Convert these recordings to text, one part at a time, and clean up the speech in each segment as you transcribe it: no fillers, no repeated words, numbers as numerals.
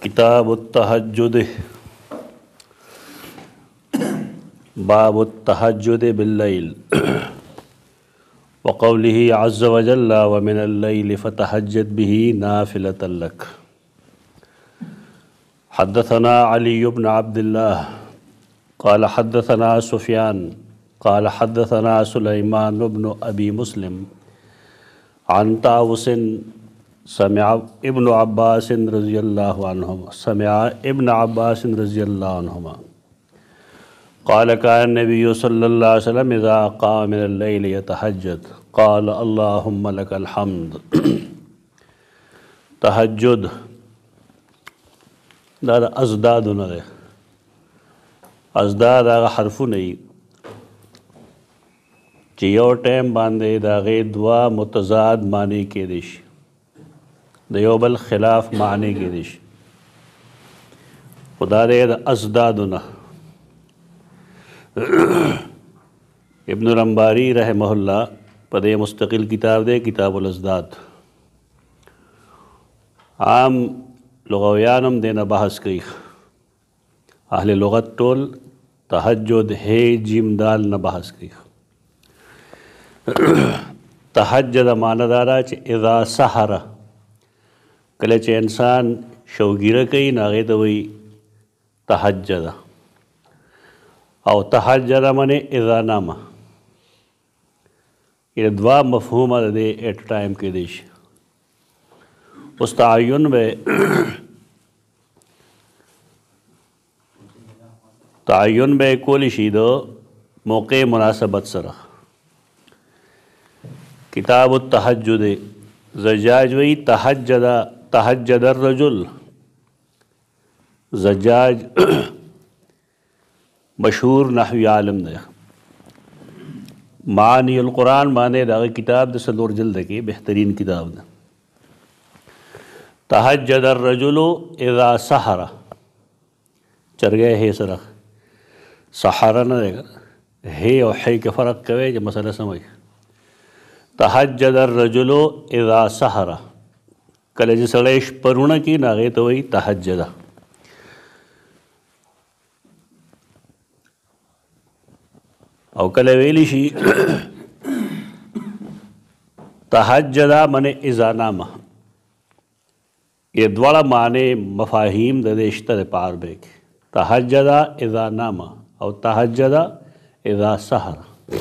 किताब तहज्जुद बाब तहज्जुद बिल्लैल वक़ौलिही अज़्ज़ व जल्ल व मिनल लैल फ़तहज्जद बिही नाफ़िलतन लक। हद्दसना अली इब्न अब्दिल्लाह क़ाल हद्दसना सुफ़यान क़ाल हद्दसना सुलैमान इब्न अबी मुस्लिम अन तावुसिन समिअ इब्न अब्बास रज़ियल्लाहु अन्हुमा क़ाल कान नबिय्यु सल्लल्लाहु अलैहि वसल्लम इज़ा क़ाम मिनल लैल यतहज्जद क़ाल अल्लाहुम्मा लकल हम्द। तहज्जुद दादा अज़दाद न अज़दाद आगा हरफु नहीं ची यो टाइम बांधे दागे दुआ मुतज़ाद मानी के दिश दयोबल खिलाफ मानी के दिश खुदा दे अज़दाद न इब्न रंबारी रहमहुल्लाह पदे मुस्तकिल किताब दे किताबुल अज़दाद आम लुग़ावियानम देना बहस कई अहले लुग़त टोल तहज्जुद है जिम दाल न बहस कई। तहज्जुद मानदारा च इज़ा सहरा कले च इंसान शौगीर कई नागे तो वही तहज्जुद और तहज्जुद मने इज़ा नामा ये दुआ मफ़हूम दे एट टाइम के देश उस तयन में कोली शीदो मौके मुनासबत सरा किताब तहज्जुद ज़ज्जाज वही तहज्जद रजुल ज़ज्जाज मशहूर नहवी आलम दे मानी अल कुरान माने दागे किताब दे सलोर जल्द की बेहतरीन किताब दे। तहज्जद रजुलो इज़ा सहरा चर गए है सरा सहारा न रहेगा है और है के फ़र्क कवे जो मसला समझ। तहज्जद रजुलो इज़ा सहरा कले जिसलेश परुण की नागे तो वही तहज्जदा और कले वेली शी तहज्जदा मने इज़ा नामा ये द्वारा माने मफाहीम ददेशतर पार बेक तहज्जदा इज़ा नामा और तहज्जदा इज़ा सहरा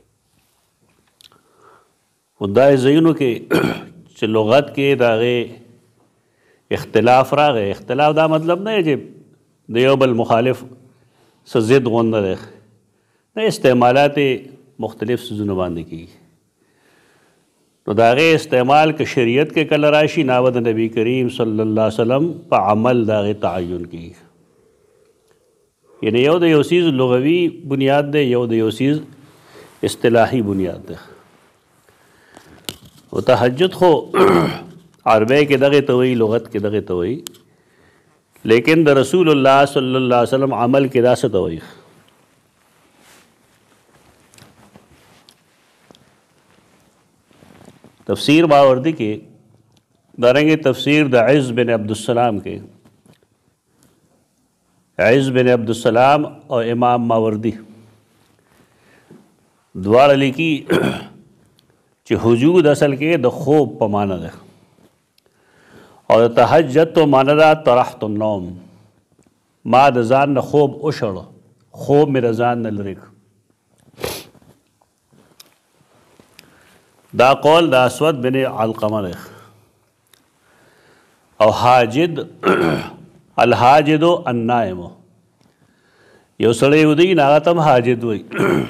खुदा ज़ैनु के लुग़त के दागे इख्तिलाफ रा गए इख्तिलाफ दा मतलब नहीं जे देयोबल मुखालिफ से ज़िद गोंद देख नहीं इस्तेमालात मुख्तलिफ ज़ुबान की तो दागे इस्तेमाल के शरीयत के कल राशि नावद नबी करीम सल्लल्लाहु अलैहि वसल्लम पा अमल दागे तयन की यानी यो दे योसीज़ लुग़वी बुनियाद दे यो दे योसीज़ इस्तिलाही बुनियाद दे वो तहज्जुद खो अरबे के दगे तो वही लुग़त के दगे तो वही लेकिन द रसूलुल्लाह सल्लल्लाहु अलैहि वसल्लम अमल के दास तो वही। तफसीर मावर्दी के दारेंगे तफसीर द इज़्ज़ बिन अब्दुस्सलाम के इज़्ज़ बिन अब्दुस्सलाम और इमाम मावर्दी द्वार अली की च हुजूद असल के द खूब पमाना दे और तहज्जुद तो मानदा तरहत नौम मा दजान न खूब उशड़ खूब में रजान न लरिक दा कौल दा अस्वद बिन अलक़मा और हाजिद अलहाजिदो अन्नाइमो यो सड़े उदी नागतम हाजिद हुई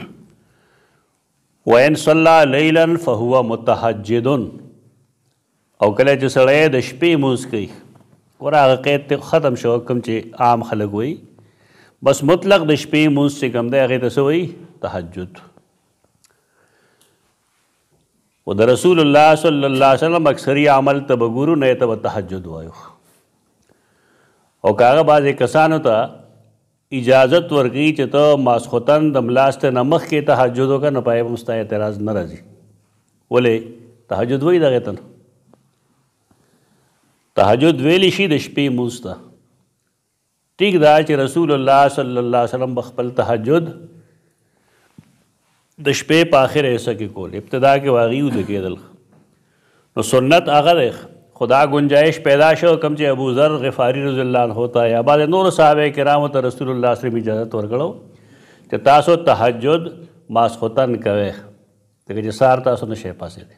वैन सल्ला लैलन फ़हुवा मुतहज्जिदुन और कले जो सड़े दशपी मूस कई और आगे ख़त्म शो कम चे आम खलक हुई बस मुतलक दशपी मूस से कम दे आगे तसे हुई तहज्जुद वो द रसूलुल्लाह सल्लल्लाहु अलैहि वसल्लम अक्सरी अमल तब गुरु नए तब तहज्जुद वायो और कागा बाज एक कसान होता इजाज़त वर्गी च तो मासखुतन दमलास्त नमख के तहज्जुद का न पाए मुस्ता एतराज़ न राजी बोले तहज्जुद वही दगे तन तहज्जुद वेली शी दशपी मूस्ता ټیک دا چې رسول الله صلی الله علیه وسلم خپل تهجد د شپې په آخر حصہ کې کول، ابتدا کې واقعي ود کېدل. نو سنت هغه دی، خدا گنجائش پیدا شو کم چې ابو ذر غفاری رضی الله عنه ہوتا یا بعض نور صحابه کرامو ته رسول الله صلی الله علیه وسلم اجازه ورکړو چې تاسو تهجد ماسخوتن کوئ، ځکه چې سهار تاسو نشئ پاسېدی.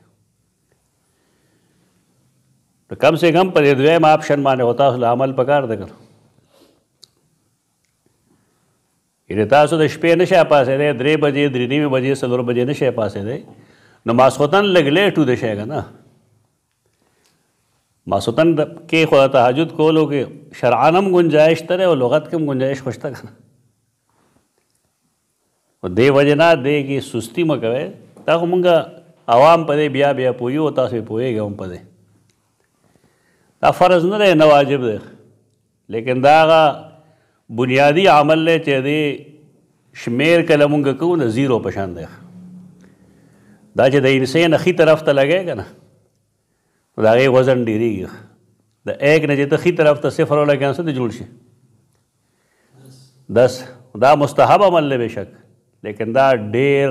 نو کم سے کم په دې دویم آپشن باندې هو تاسو عمل پکار دی کړه. یعنې تاسو د شپې نشئ پاسېدی، 3 بجې 3:30 بجې 4 بجې نشئ پاسېدی، نو ماسخوتن لږ لیټ وده شئ که نه. ماسخوتن کې خو تهجد کولو کې شرعاً هم گنجائش تره او لغت کې هم گنجائش خوشته که نه. دې وجې نه دې کې سستی مه کوئ. دا خو مونږ عوام په دې بیا بیا پوهیو او تاسو یې پوهېږئ هم په دې. دا فرض نه دی، نه واجب دی، لیکن دا هغه بنیادی عمل دی چې دې شمیر کله مونږ کوو نه 0 په شان دی. دا چې د انسان ښي طرف ته لګی که نه د هغې وزن ډېرېږي. د 1 نه چې ته ښي طرف ته 0 ولګې څه ته جوړ شي 10. دا مستحب عمل دی بېشک، لیکن دا ډېر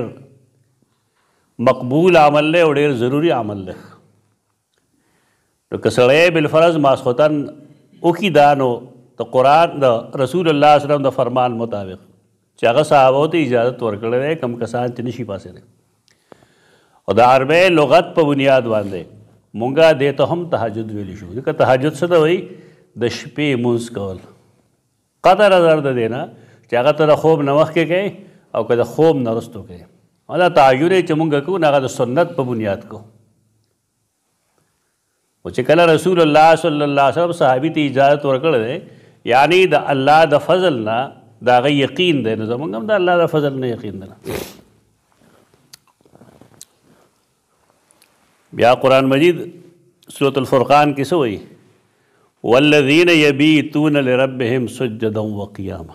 مقبول عمل دی او ډېر ضروري عمل دی. نو که سړی بالفرض ماسخوتن وکړي دا نو د قرآن د رسول الله صلی الله علیه وسلم د فرمان مطابق چې هغه صحابو ته اجازت ورکړی دی، کم کسان چې نشي پاسېدی. او د عربی لغت په بنیاد باندې مونږه دې ته هم تهجد ویلی شو، ځکه تهجد څه ته وایي؟ د شپې لمونځ کول، قطع نظر د دې نه چې هغه ته د خوب نه مخکې کوې او که د خوب نه وروستو کوې. او دا تعین چې مونږ کوو نه هغه د سنت په بنیاد کوو. او چې کله رسول الله صلی الله علیه وسلم صحابي ته اجازت ورکړی دی، یعنی د الله د فضل نه د هغه یقین دی. نو زمونږ هم د الله د فضل نه یقین دی. بیا قرآن مجید سورة الفرقان کې څه وایي؟ والذین یبیتون لربهم سجدا وقیاما.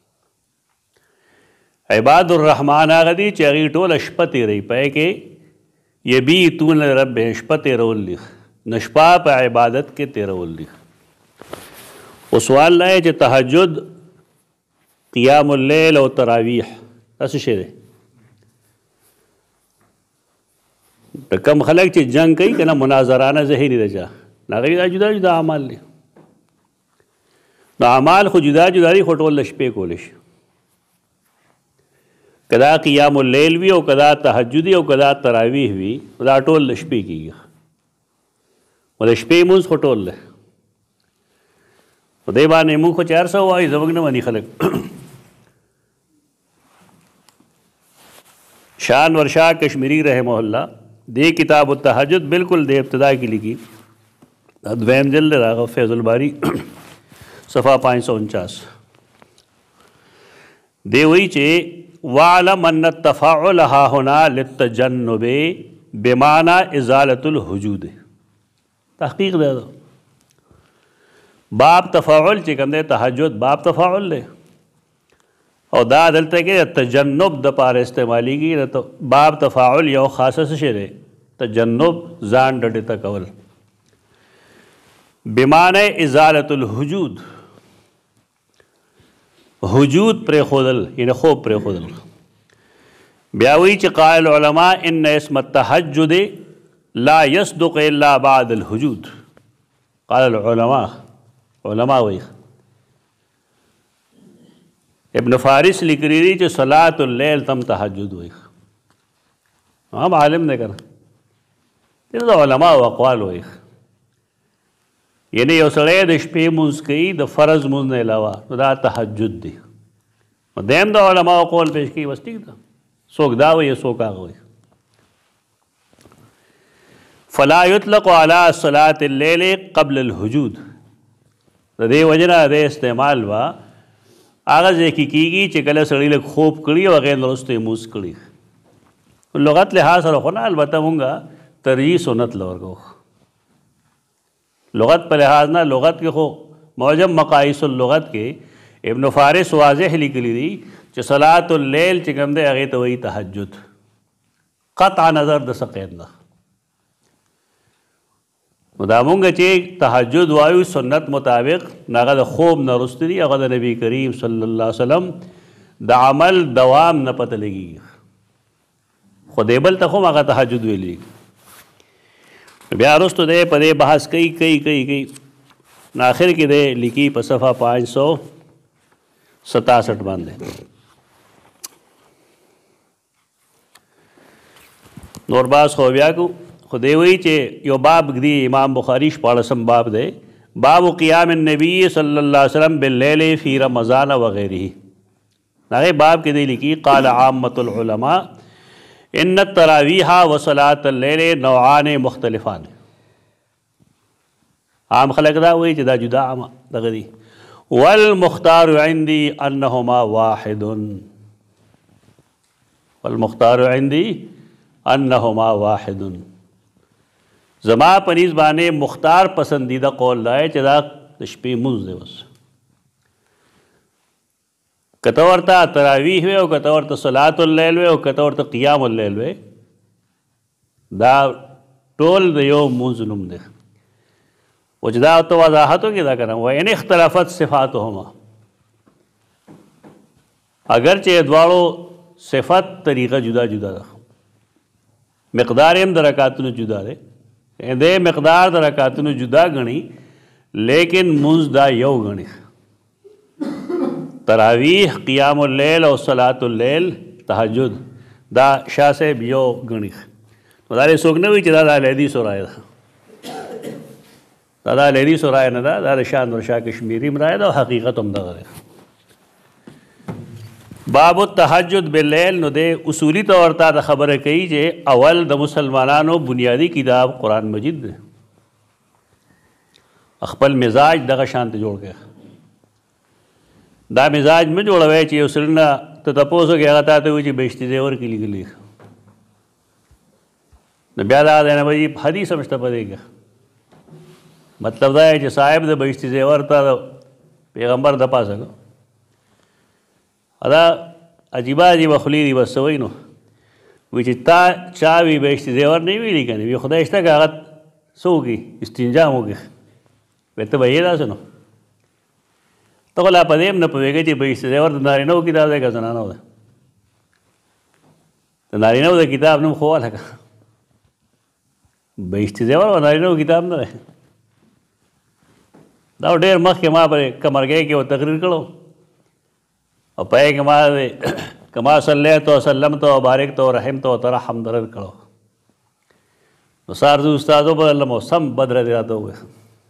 عباد الرحمن هغه دي چې هغوی ټوله شپه تېروي، په کې یبیتون لربهم شپه تېرول دي، نو شپه په عبادت کې تېرول دي. او سوال دا چې تهجد، قیام اللیل او تراویح دا څه شی دی؟ د کم خلک چې جنگ کوي که نه مناظرانه ذهني ده چا هغوی دا جدا جدا اعمال دي. نو اعمال خو جدا جدا دي، خو ټول د شپې کولی شي. که دا قیام اللیل وي او که دا تهجد وي او که دا تراویح وي، دا ټول د شپې کېږي. او د شپې لمونځ خو ټول دی. په دې باندې مونږ خو چې هر څه ووایو زموږ نه مني خلک. شان ورشاه کشمیری رحمه الله دې کتاب التهجد بالکل د ابتدا کې لیکي، دویم جلد راغه فیض الباری صفحه 549. دی وایي چې وعلم ان التفاعل ها هنا للتجنب بمعنى ازالة الحجود. تحقیق دی باب تفاعل چې کوم دی تهجد باب تفاعل دی، او دا دلته کې تجنب د پاره استعمالیږي. باب تفاعل یو خاصه څه دی؟ تجنب، ځان ډډې ته کول. بمعنی ازالة الحجود، حجود پرېښودل یعنې خوب پرېښودل. بیا وایي چې قائل العلماء ان اسم التهجد لا يصدق الا بعد الحجود. قال العلماء، علماء وایي ابن فارس لیکلی دی چې صلاة اللیل تم تهجد وایي. هم عالم دی که نه، دې د علماو اقوال وایي. یعنی یو سړی د شپې لمونځ کوي د فرض لمونځ نه علاوه، نو دا تهجد دی. دیم د علماو قول پیش کوي، بس ټیک ده، څوک دا وایي څوک هغه وایي. فلا یطلق علی صلاة اللیل قبل الحجود. د دې وجې نه د استعمال به هغه ځای کې کېږي چې کله سړي لږ خوب کړي او هغې نه وروسته یې لمونځ کړي. لغت لحاظ سره خو نه، البته مونږ ترجیح سنت له ورکوو. لغت په لحاظ نه، لغت کې خو معجم مقایس اللغت کې ابن فارس واضح لیکلی دی چې صلاة اللیل چې کوم دی هغې ته وایي تهجد، قطع نظر د څه قید نه. نو دا مونږ چې تهجد وایو سنت مطابق هغه د خوب نه وروسته دي، هغه د نبی کریم صلی الله علیه وسلم د عمل دوام نه پته لګي. خو دی بل ته خو هغه تهجد ویلي. بیا وروسته دی په دې بحث کوي نو آخر کې دی لیکي په صفحه 567 باندې. نور باز خو بیا کو خو دی وایي چې یو باب دی امام بخاری 14 باب دی، باب قیام النبی صلی الله علیه وسلم باللیل فی رمضان وغیره. هغه باب کې دی لیکي قال عامة العلماء ان التراویح وصلاة اللیل نوعان مختلفان. عام خلق دا وایي چې دا جدا عام دغه دي. والمختار عندي انهما واحد، والمختار عندي انهما واحد. زما پنیز باندې مختار پسندیدہ قول دا ہے چې دا د شپې مونځ دی. بس کته ورته تراویح وی او کته ورته صلات اللیل وی او کته ورته قیام اللیل وی، دا ټول د یو مونځ نوم دی. او چې دا ورته وضاحت وکړي دا کنه وان اختلافت صفاتهما، اگر چې دواړو صفت طریقه جدا جدا ده، مقدار هم د رکعتونو جدا ده، دې مقدار د رکعتونو جدا غني لیکن مونځ دا یو غني. تراویح، قیام اللیل او صلاة اللیل، تهجد دا شاه صاحب یو غني. نو دا څوک نه وي چې دا د لیدي سورای ده، دا د لیدي سورای نه ده، دا د شاه نور شاه کشمیری مرای ده او حقیقت هم دغه ده. باب التهجد باللیل. نو دے اصولی طور ته د خبره کوي چې اول د مسلمانانو بنیادی کتاب قرآن مجید دی. خپل مزاج دغه شانت جوړ کړه. دا مزاج مه جوړوي چې یو سړی نه ته تپوس وکړې هغه تا ته وایي چې بهشتي زیور کې لیکلي. نو بیا دا دی نه به حدیث هم شته په دې کې. مطلب دا دی چې صاحب د بهشتي زیور ته پیغمبر د پاسه دا عجیبه عجیبه خولي دي بس وایي نو وایي چې تا چا وي بهشتي زیور نه ویلي که نه وي خدای شته که هغه څه وکړي استنجا هم وکړي. وایي ته به یې داسې نو ته خو لا په دې هم نه پوهېږې چې بهشتي زیور د نارینهو کتاب دی که زنانهو دی. د نارینهو د کتاب نوم خو ولکه بهشتي زیور و نارینهو کتاب نه دی. دا ډېر مخکې ما په کمرګۍ کې یو تقریر کړو او پای کې ما کما صلیت و سلمت و بارکت و رحمت و ترحم درد کړو. نو سار زه استادو په الله موسم بدر دی راته وویل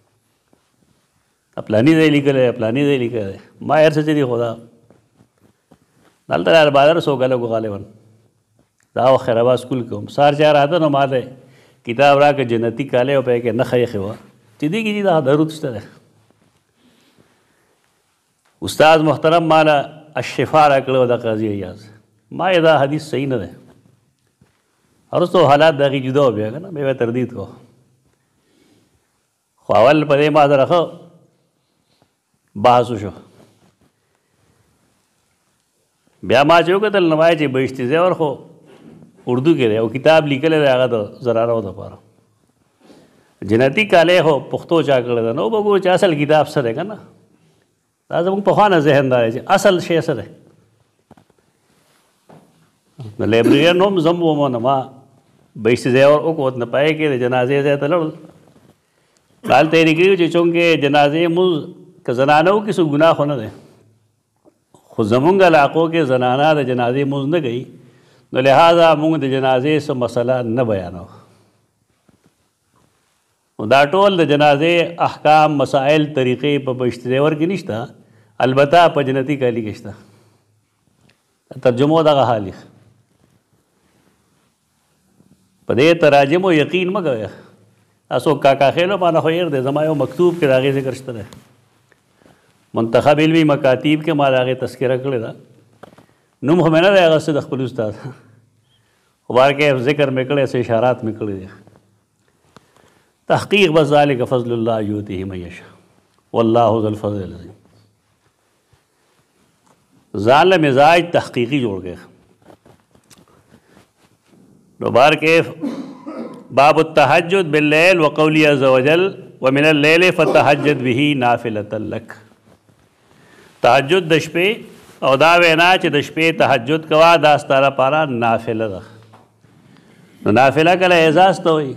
پلاني ځای لیکلی پلاني ځای لیکلی ما هر څه چې دي خو دا دلته البادر سوګلګو غالبا دا و خیرآباد سکول کې هم سار چې راته نو ما ته کتاب راکړه جنتي کالی او پای کې نښه یې ښه وه چې دې کې چې دا درود شته دی. استاد محترم مالا الشفا را کړو د قاضي ایاز ما یې دا حدیث صحیح نه دی. وروسته حالات د هغې جدا و بیا که نه بیا یې تردید کو خو اول په دې ما سره ښه بحث وشو. بیا ما چې وکتل نو وایي چې بهشتي زیور خو اردو کې دی او کتاب لیکلی دی هغه د زنانو دپاره. جنتي کالی خو پښتو چا کړی دی نو به ګورو چې اصل کتاب څه دی که نه. دا زموږ پخوانه ذهن دا دی چې اصل شی څه دی. د لایبرریان هم زه هم وم نو ما بهشتي زیور وکوت نه پای کې د جنازې ځای ته لړل. هلته یې لیکلي چې چونکې جنازې مونځ که زنانه وکړي څه ګناه خو نه دی خو زمونږ علاقو کې زنانه د جنازې مونځ نه کوي نو لہذا مونږ د جنازې څه مسله نه بیانو. نو دا ټول د جنازې احکام مسائل طریقې په بهشتي زیور کې نشته، البته په جنتي کالي کې شته. ترجمو دغه حال یې په دې تراجمو یقین مه کوئ. تاسو کاکا خیلو باندې خو هېر دی زما یو مکتوب کې د هغې ذکر شته دی. منتخب علمي مکاتیب کې ما د هغې تذکره کړې ده. نوم خو مې نه دی اخیستی د خپل استاد خو بارکې ذکر مې کړی څه اشارات مې کړي دي. تحقیق بس ذلک فضل الله یؤتیه من یشاء والله ذو الفضل العظیم. ځان له مزاج تحقیقي جوړ کړی. نو بار کې باب التهجد باللیل وقولی عز وجل ومن اللیل فتهجد به نافلة لک. تهجد د شپې او دا وینا چې د شپې تهجد کوا دا ستا لپاره نافله ده. نو نافله کله اعزاز ته وایي،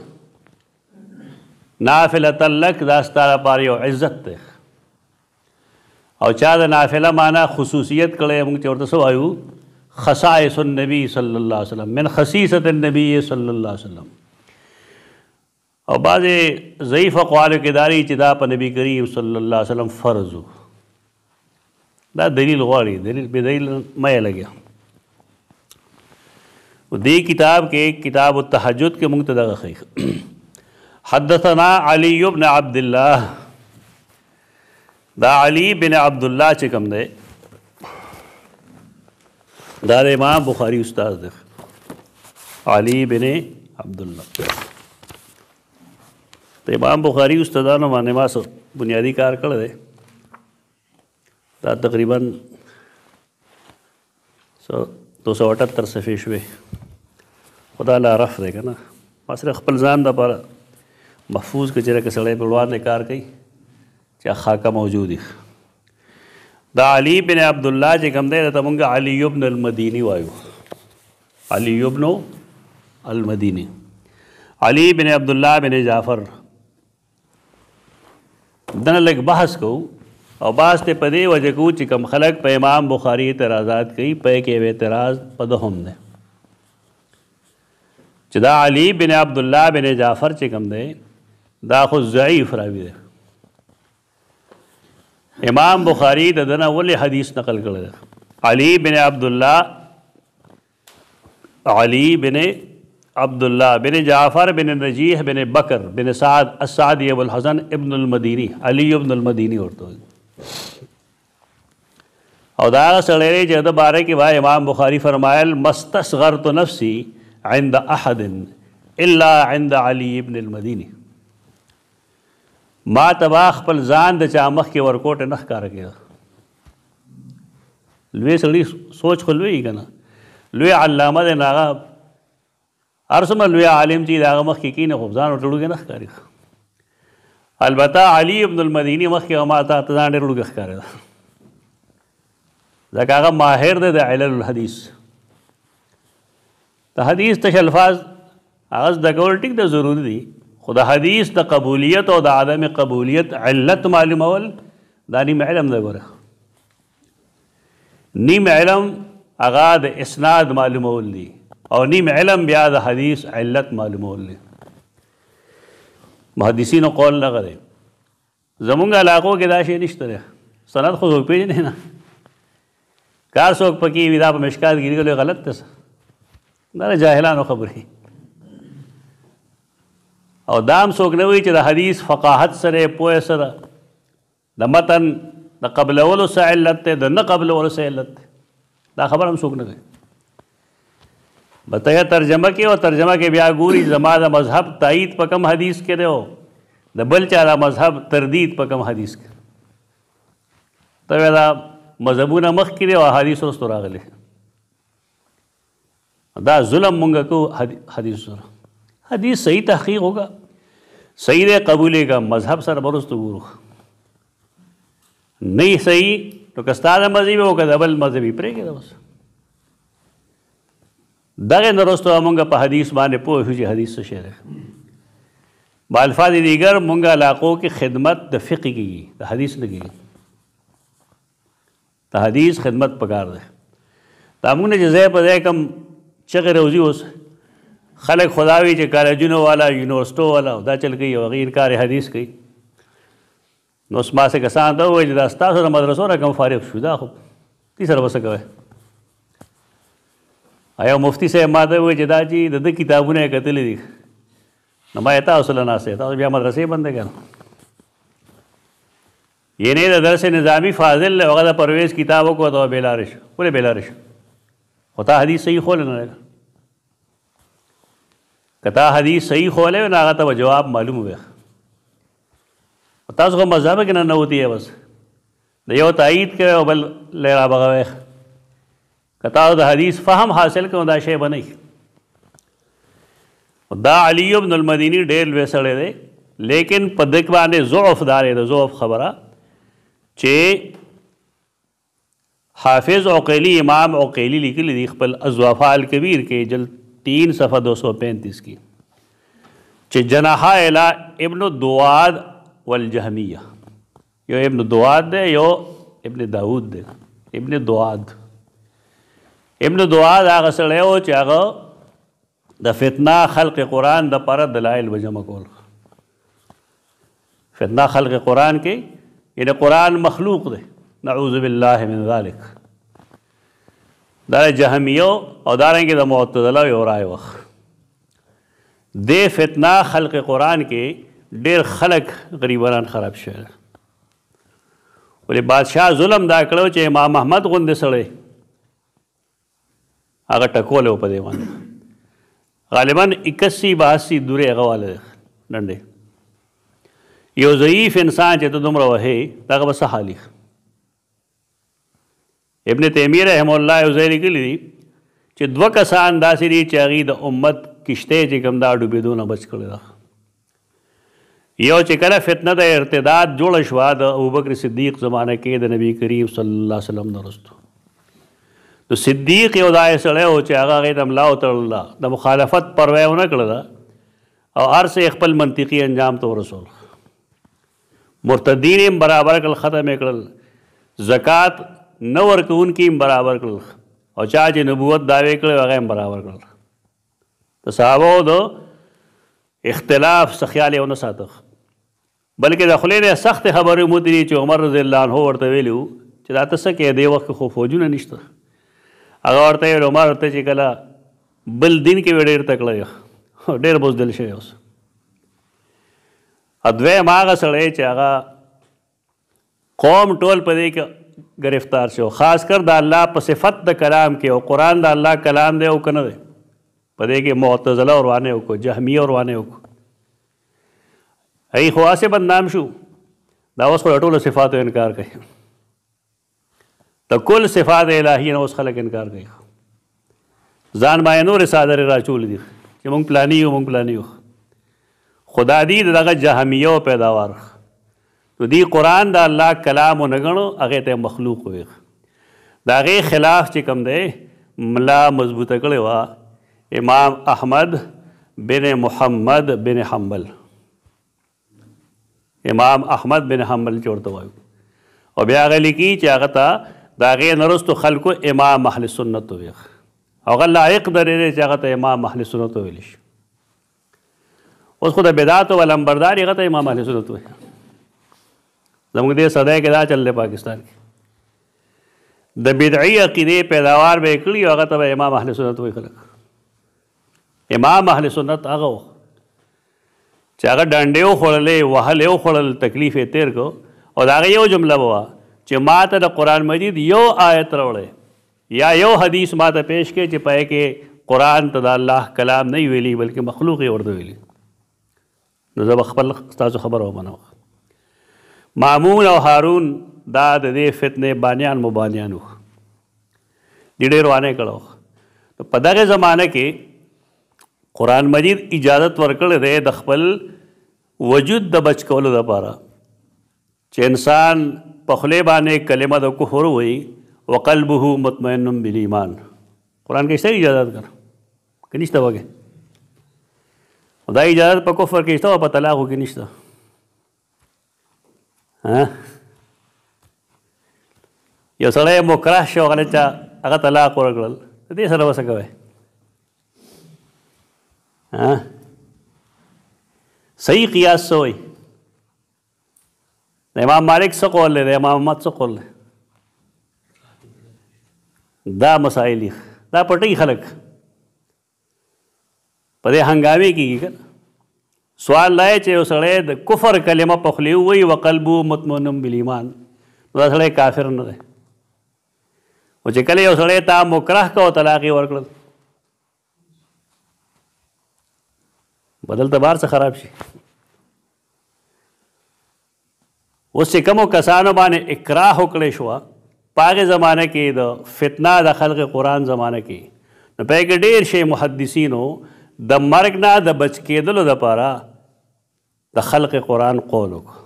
نافلة لک دا ستا لپاره یو عزت دی. او چا د نافله معنا خصوصیت کړی موږ چې ورته څه وایو، خصائص النبی صلی الله علیه وسلم، من خصیصة النبی صلی الله علیه وسلم. او بعضې ضعیف اقوالو کې داری چې دا په نبی کریم صلی الله علیه وسلم فرض و. دا دلیل غواړي، دلیل بې دلیل مه یې لګیا. دې کتاب کې کتاب التهجد کې موږ ته دغه ښیي. حدثنا علی بن عبد الله، دا علی بن عبداللہ چې کوم دی دا د امام بخاری استاد دی، علی بن عبداللہ. د امام بخاری استادانو باندې ما څه بنیادي کار کړی دی. دا تقریباً 278 صفحې شوې. خدا لا رف دی که نه، ما صرف خپل ځان دپاره محفوظ که چېرې که سړی په وړاندې کار کوي چې خاکه موجود وي. دا علی بن عبدالله چې کوم دی درته مونږ علی بن المدیني وایو، علی بن المدیني. علی بن عبدالله بن جعفر دنه لږ بحث کوو او بحث ته په دې وجه کوو چې کوم خلک په امام بخاري اعتراضات کوي په کې یو اعتراض په ده هم دی چې دا علی بن عبدالله بن جعفر چې کوم دی دا خو ضعیف راوي دی. امام بخاری د دنه ولې حدیث نقل کړی دی؟ علی بن عبدالله بن جعفر بن نجیح بن بکر بن سعد السعدی ابو الحسن ابن المدینی، علی ابن المدینی ورته وایي. او دا هغه سړی دی چې د باره کې وایي امام بخاری فرمایل مستصغرت نفسی عند احد الا عند علی ابن المدینی. ما تبا خپل ځان د چا مخ کې ورکوټ نه ښکاره کېده. لوی سړي سوچ خو لوی که نه، لوی علامه دی نو هغه هر څومره لوی عالم چې د هغه مخ کې کښېني خو ځان ورته وړوکی نه ښکاري. البته علی ابن المدیني مخکې ما ته ځان ډېر وړوکی ښکارېده ځکه هغه ماهر دی د علل الحدیث. د حدیث تش الفاظ هغه زده کول ټیک د ضروري دي، خو د حدیث د قبولیت او د عدم قبولیت علت معلومول دا نیم علم دی. ګوره نیم علم هغه د اسناد معلومول دي او نیم علم بیا د حدیث علت معلومول دي. محدثینو قول دغه دی. زمونږ علاقو کې دا شی نشته دی، سند خو څوک پېژني نه، کار څوک پکې وي دا په مشکات کې لیکلی غلط دی، دا د جاهلانو خبرې. او دام څوک نه وایي چې د حدیث فقاهت سره پوهه سره د متن د قبلولو څه علت دی، د نه قبلولو څه علت دی، دا خبر هم څوک نه کوي. بته ترجمه کې او ترجمه کې بیا ګوري زما د مذهب تایید په کم حدیث کې دی او د بل چا د مذهب تردید په کم حدیث کې. ته دا مذهبونه مخکې دی او احادیث وروسته راغلي. دا ظلم مونږ کوو حدیث سره. حدیث صحیح تحقیق ہوگا، صحیح دے قبولے گا، مذہب سر برست گورو نہیں صحیح تو کستا دا مذہبی ہو که دبل مذہبی پرے گا. بس دغه نرستو مونږ په حدیث باندې پوه شو چې حدیث څه شی دی. با الفاظ دیگر مونږ علاقو کې خدمت د فقه کېږي، د حدیث نه کېږي. د حدیث خدمت پکار دی. دا مونږ نه چې ځای په ځای کم چغې روزي اوس خلق خداوی چې کالجونو والا یونیورسټو والا دا چل کوي او غیر کار حدیث کوي. نو اوس ما څه کسان ته وویل چې دا ستاسو د مدرسو نه کوم فارغ شو دا خو دې سره به څه کوئ. یو مفتی صاحب ما ته وویل چې دا چې د ده کتابونه یې کتلي دي نو ما یې تاسو له ناستې تاسو بیا مدرسې بندې کړه. یعنې د درس نظامي فاضل هغه د پرویز کتاب وکړو ته بېلارې شو. ولې بېلارې شو؟ خو تا حدیث صحیح خولی نه دی. که تا حدیث صحیح خولی وی نو هغه ته به جواب معلوم وی. تاسو خو مذهب کې نه نوتی یې بس د یو تایید کوئ او بل لی رابغوئ. که تاسو د حدیث فهم حاصل کوئ دا شی به نه وي. دا علی بن المدینی ډېر لوی سړی دی لیکن په دې باندې ضعف دار د ضعف خبره چې حافظ عقیلی امام عقیلی لیکلی دی خپل الضعفاء الکبیر کې جلد 3 صفحه 235 کی چې جناح الی ابن دواد والجهمیہ یو ابن دواد دی یو ابن داود دی ابن دواد هغه سړی و چې هغه د فتنه خلق قرآن د پاره دلایل وجمع کول فتنه خلق قرآن کې یعنی قرآن مخلوق دی نعوذ باللہ من ذالک دا جہمیو او دارنګه د معتزله یو رائے وخت دې فتنه خلق قرآن کې ډېر خلق غریبان خراب شوی ولې بادشاہ ظلم دا کړو چې امام احمد غوندې سړی هغه ټکول په دې باندې غالبا 81-82 دورې هغه والا ډنډې یو ضعیف انسان چې ته دومره وهې دغه به څه حالي ابن تیمیہ رحمه الله یو ځای لیکلی دي چې 2 کسان داسې دي چې هغوی د امت کشتۍ چې کوم دا ډوبېدو نه بچ کړی ده یو چې کله فتنه د ارتداد جوړه شوه د ابوبکر صدیق زمانه کې د نبی کریم صلی الله علیه وسلم نه وروسته نو صدیق یو داسې سړی و چې هغه هغې ته ملا وتړله د مخالفت پروا یې ونه کړله او هر څه خپل منطقي انجام ته ورسول مرتدین یې برابر کړل ختم یې کړل زکات نه ورکوونکي هم برابر کړل او چا چې نبوت دعوې کړی هغه هم برابر کړل د صحابو د اختلاف څه خیال یې ونه ساته بلکې د خولې نه سختې خبرې مو دي چې عمر رضی الله عنه ورته ویلي وو چې دا ته څه کوې دې وخت کې خو فوجونه نشته هغه ورته ویل عمر ته چې کله بل دین کې ډېر تکړه یې ډېر بزدل شوی اوس دویم هغه سړی چې هغه قوم ټول په دې کې گرفتار شو خاص کر د الله په صفت د کلام کې او قرآن د الله کلام دی او که نه دی په دې کې معتزله ورباندې وکړو جهمیه ورباندې وکړو هغوی خو هسې بدنام شو دا اوس خو د ټولو صفاتو انکار کوي د کل صفات الهي نه اوس خلک انکار کوي ځان باندې نورې څادرې راچولې دي چې موږ پلاني یو موږ پلاني یو خدا دی دغه جهمیه پیداوار نو دی قرآن د الله کلام ونه ګڼو هغې ته مخلوق ویل د هغې خلاف چې کوم دی ملا مضبوطه کړې وه امام احمد بن محمد بن حنبل امام احمد بن حنبل چې ورته وایو او بیا هغه لیکي چې هغه ته د هغې نه وروستو خلکو امام اهل سنت وویل هغه لایق درې دی چې هغه ته امام اهل سنت وویلی شي اوس خو د بدعتو ولنبردار هغه ته امام اهل سنت وایي زموږ دې صدای کې دا چل دی پاکستان کې د بدعي عقیدې پیداوار به یې کړي او هغه ته به امام اهل سنت وایي خلک امام اهل سنت هغه و چې هغه ډنډې وخوړلې وهلې وخوړل تکلیف یې تېر کړو او د هغه یو جمله به وه چې ما ته د قرآن مجید یو آیت راوړی یا یو حدیث ما ته پیش کړي چې پای کې قرآن ته د الله کلام نه ویلي بلکې مخلوق یې ورته ویلي نو زه به خپل ستاسو خبره ومنم مامون او هارون دا د دې فتنې بانیان مبانیان وو دې ډېر وانه کړو په دغه زمانه کې قرآن مجید اجازت ورکړی دی د خپل وجود د بچ کولو دپاره چې انسان په خولې باندې کلمه د کفر وایي وقلبه مطمئن بالایمان قرآن کې شته اجازت کړه که نشته وګې دا اجازت په کفر کې شته او په طلاقو کې نشته یو سړی مکره شو هغه چا هغه طلاق ورکړل دې سره به څه کوئ صحیح قیاس څه وایي د امام مالک څه قول دی د امام احمد څه قول دی دا مسائل دا پټوي خلک په دې هنګامې کېږي که سوال دا چې یو سړی د کفر کلمه په خولې ووایي وقلبه مطمئن بالایمان نو دا سړی کافر نه دی او چې کله یو سړی تا مکره که او طلاق یې ورکړل بدل ته بار څه خراب شي اوس چې کومو کسانو باندې اکراه وکړی شوه په هغې زمانه کې د فتنه د خلق قرآن زمانه کې نو په کې ډېر شی محدثینو د مرګ نه د بچ کېدلو دپاره د خلق قرآن قول وکړو.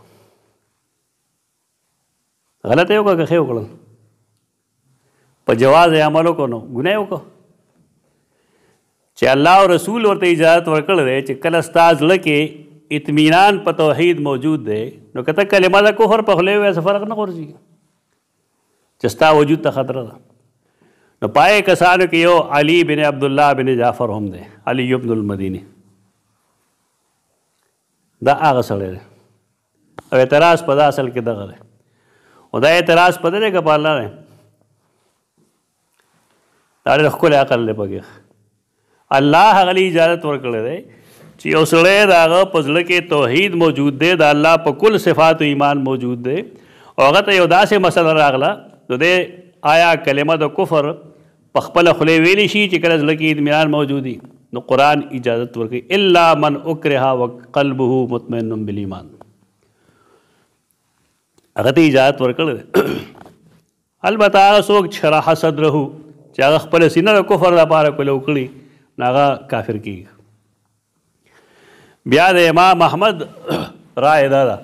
غلطه یې وکړه که ښه یې وکړل؟ په جواز یې عمل وکړو نو ګناه یې وکړو. چې الله او رسول ورته اجازت ورکړی دی چې کله ستا زړه کې اطمینان په توحید موجود دی نو که ته کلمه د کفر په خولې ووایې څه فرق نه غورځي چې ستا وجود ته خطره ده. نو پای کسانو کې یو علي بن عبدالله بن جعفر هم دی، علي بن المدینی. دا هغه سړی دی او اعتراض په دا اصل کې دغه دی. او دا اعتراض په دې دی که په الله دی؟ دا ډېر ښکلی عقل دی پکې. الله هغه له اجازت ورکړی دی چې یو سړی د هغه په زړه کې توحید موجود دی، د الله په کل صفات و ایمان موجود دی او هغه ته یو داسې مسله راغله نو دی آیا کلمه د کفر په خپله خولې ویلی شي چې کله زړه کې اطمینان موجود وي؟ نو قرآن اجازت ورکوي الا من اکره وقلبه مطمئن بالایمان. هغه ته اجازت ورکړی دی. البته هغه څوک چې شرح صدره چې هغه خپله سینه د کفر دپاره کولو کړي نو هغه کافر کېږي. بیا د امام احمد رائے دا ده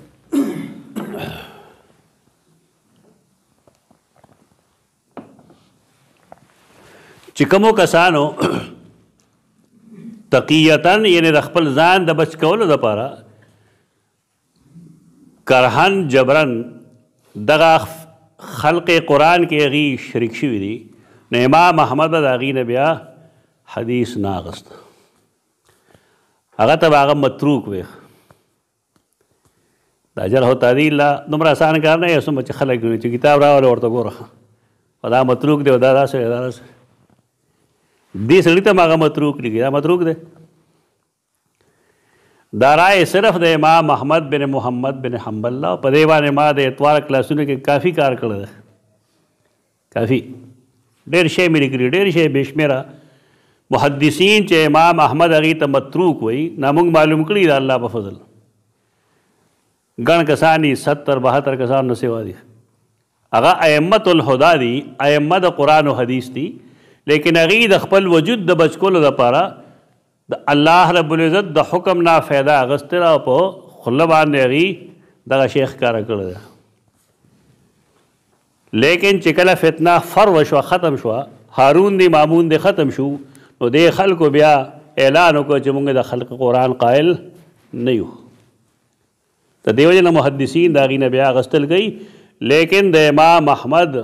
چې کومو کسانو تقیتاً یعنی د خپل ځان د بچ کولو دپاره کرهن جبرن دغه خلق قرآن کې هغې شریک شوي دي نو امام احمد به د هغې نه بیا حدیث نه اخست، هغه ته به هغه متروک وی. دا جرح و تعدیل لا دومره اسان کار نه یې څومره چې خلک ویني چې کتاب راوړه ورته ګوره او دا متروک دی او دا داسې دی دا داسې دې سړي ته هم هغه متروک لیکي، دا متروک دی. دا رائے صرف د امام احمد بن محمد بن حنبل الله په دې باندې ما د اتوار کلاسونو کې کافي کار کړی دی، کافي ډېر شی مې لیکلي، ډېر شی بې شمېره محدثین چې امام احمد هغې ته متروک وایي نا موږ معلوم کړي د الله په فضل. ګڼ کسان دي 70-72 کسان نه سوا دي، هغه ائمة الهدى دي، ائمه د قرآن و حدیث دي، لیکن هغې د خپل وجود د بچ کولو دپاره د الله رب العزت د حکم نه فایده اخیستله او په خوله باندې هغې دغه شی ښکاره کړی ده. لیکن چې کله فتنه فرو شوه ختم شوه، هارون دی مامون دی ختم شو نو دې خلکو بیا اعلان وکړ چې موږ د خلق قرآن قائل نه یو. د دې وجې نه محدثین د هغې نه بیا اخیستل کوي، لیکن د امام احمد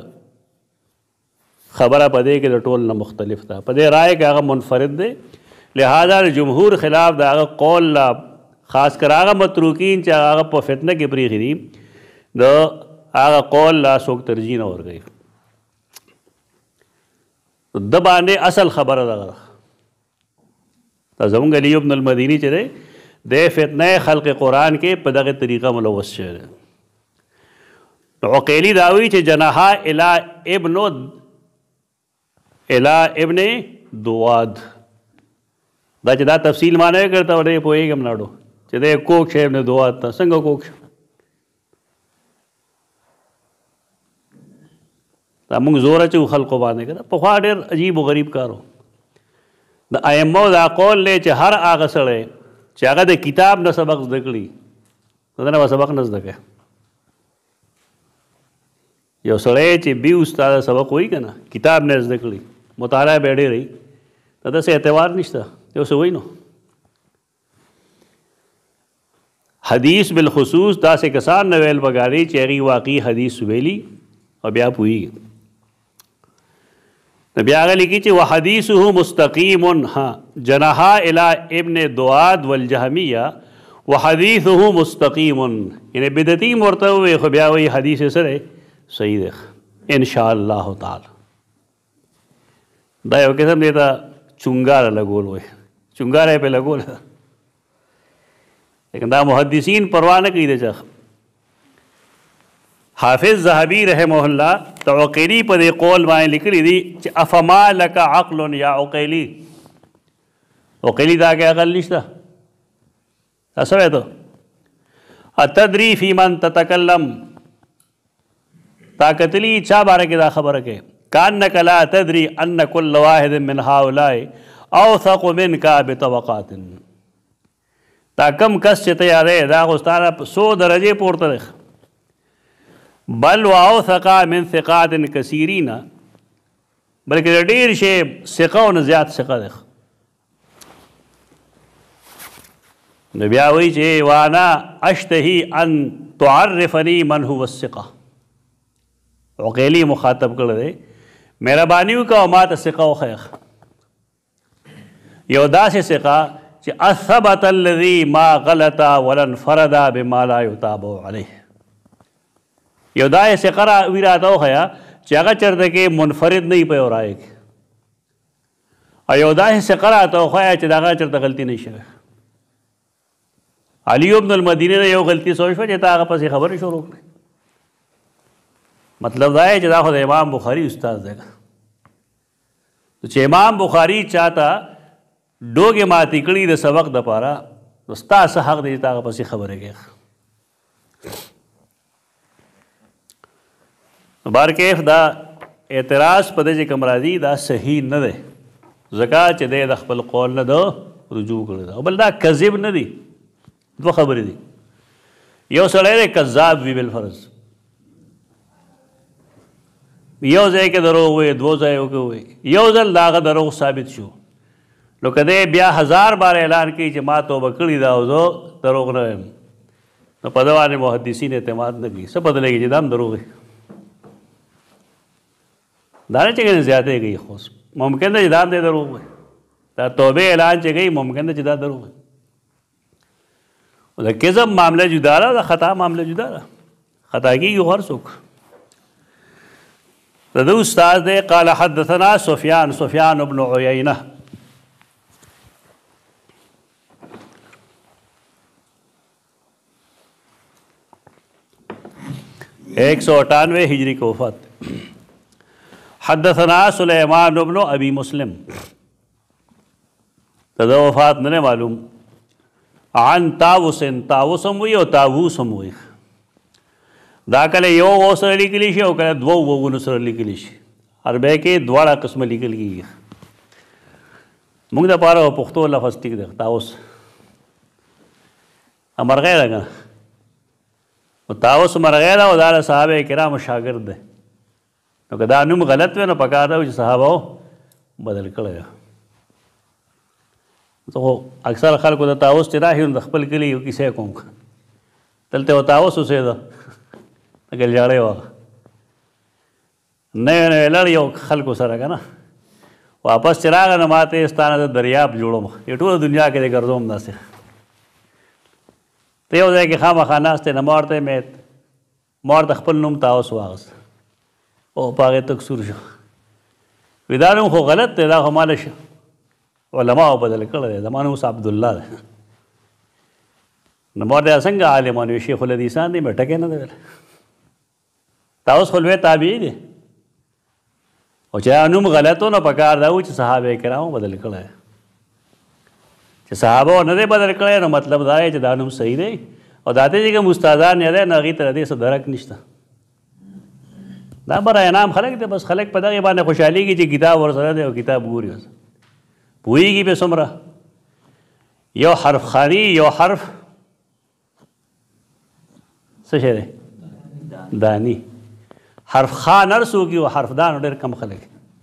خبره په دې کې د ټول نه مختلف ده، په دې رائے کې هغه منفرد دی. لہذا د جمهور خلاف د هغه قول لا خاص کر هغه متروکین چې هغه په فتنه کې پرېښي دي د هغه قول لا څوک ترجیح نه ورکوي. د باندې اصل خبره دغه ده. دا زموږ علي بن المدیني چې دی د فتنه خلق قرآن کې په دغه طریقه ملوث شوی دی. عقیلی دا وایي چې جناحا الی ابن دواد، دا چې دا تفصیل ما نه کړته و ډېر پوهېږم نه ډو چې دی کوک شی ابن دواد ته څنګه کوک شو. دا موږ زور اچو خلقو باندې که پخوا ډېر عجیب و غریب کار و. د ائمو دا قول دی چې هر هغه سړی چې هغه د کتاب نه سبق زده کړي د ده نه به سبق نه زده کوي. یو سړی چې بي استاده سبق وایي که نه کتاب نه زده کړي مطالعه به یې ډېر وي د داسې اعتبار نشته. یو څه وایي نو حدیث بالخصوص داسې کسان نه ویل پکاري چې هغې واقعي حدیث ویلي او بیا پوهېږي. نو بیا هغه لیکي چې وحدیثه مستقیم جناحا الی ابن دواد والجهمیه وحدیثه مستقیم، یعنی بدعتي ورته ووایي خو بیا وایي حدیث یې څه دی صحیح دی ان شاء الله تعالی. دا یو قسم دی ته چونګاره لګول وایي، چونګاره یې پرې لګول، لیکن دا محدثین پروا نه کوي د چا. حافظ ذهبی رحمه الله د عقیلي په دې قول باندې لیکلي دي چې افما لک عقل یا عقیلي، عقیلي دا کې عقل نشته. دا څه وایي ته اتدري فی من تتکلم، تا کتلی چا باره کې دا خبره کوي کانک لا تدري ان کل واحد من هؤلاء اوثق منک بطبقات. دا کم کس چې ته یادې دا خو ستا نه 100 درجې پورته دی. بل و اوثق من ثقات کثیرین، بلکې د ډېر شی ثقه او نه زیات ثقه دی. نو بیا وایي چې وانا اشتهي ان تعرفني من هو الثقه. عقیلی مخاطب کړی دی، مهرباني وکړه او ما ته ثقه وښیه. یو داسې ثقه چې اثبت الذي ما غلط ولا انفرد بما لا يتابع عليه. یو داسې ثقه وي راته وښیه چې هغه چېرته کې منفرد نه وي په یو رایه کې، او یو داسې ثقه راته وښیه چې د هغه چېرته غلطي نه شوې. علي ابن المدینه نه یو غلطي سوچ شوه چې تا هغه پسې خبرې شروع کړې. مطلب دا دی چې دا خو د امام بخاري استاد دی. چې امام بخاري چاته ډوګې ماتې کړي د سبق دپاره، نو ستا څه حق دی چې تا هغه پسې خبرې کوې. بارکیف دا اعتراض په دې چې کوم راځي دا صحیح نه دی، ځکه چې دی د خپل قول نه د رجوع کړی دی. او بل دا کذب نه دی، دوه خبرې دي. یو سړی دی کذاب وي بالفرض، یو ځای کې دروغ وایي، دوه ځایو کې وایي، یو ځل د هغه دروغ ثابت شو، نو که دی بیا 1000 بار اعلان کوي چې ما توبه کړې ده او زه دروغ نه یم، نو په ده باندې محدثین اعتماد نه کوي. څه پته لګي چې دا هم دروغ دی. دا نه چې کوي زیاتې کوي، خو ممکن ده چې دا هم دی دروغ وي. دا توبې اعلان چې کوي ممکن ده چې دا دروغ وي. د کذب معامله جدا ده، د خطا معامله جدا ده. خطا کېږي هر څوک. د ده استاد دی قال حدثنا سفیان بن عیینه. 198 ہجری کو وفات. حدثنا سلیمان بن ابی مسلم، تدا وفات نه معلوم. عن طاووس، طاووس هم وي او طاووس هم وي. دا کله یو و سره لیکلی شي او کله دوه وګونو سره لیکلی شي. عربی کې دواړه قسمه لیکل کېږي. موږ دپاره پښتو لفظ ټیک دی طاووس، مرغی ده که نه، طاووس مرغی ده او دا د صحابه کرامو شاګرد دی. نو که دا نوم غلط وی نو پکار ده چې صحابه بدل کړی ده. زه خو اکثر خلکو د طاووس چې راشي نو د خپل کلي یو کیسې کوم، دلته یو طاووس اوسېده لکه ژړی وه، نوی نوی لړ یو خلکو سره که نه، واپس چې راغی نو ما ته ستا نه د دریاب جوړوم، د ټوله دنیا کې دې ګرځوم داسې. ته یو ځای کې خامخا ناست یې، نو ما ورته ما ورته خپل نوم طاووس واغست او په هغې تک سور شو. وی دا نوم خو غلط دی، دا خو ما له علماو بدل کړی دی، زما نوم اوس عبدالله دی. نو ما ورته څنګه عالمان وي شیخ الحدیثان دی، مې ټکی نه دی ویلی. طاووس خو لوی تابعي دی، او چې نوم غلط و نو پکار دا و چې صحابه کرامو بدل کړی. چې صحابه نه دی بدل کړی نو مطلب دا دی چې دا نوم صحیح دی، او دا ته چې کوم استادان یې دی نو هغې ته د دې څه درک نشته. دا برای انعام خلک دی، بس خلک په دغې باندې خوشحالېږي چې کتاب ورسره دی او کتاب ګوري، پوهېږي پې څومره. یو حرف خاني، یو حرف څه شی دی دانی. حرف خان هر څوک وي او حرفدان ډېر کم خلک.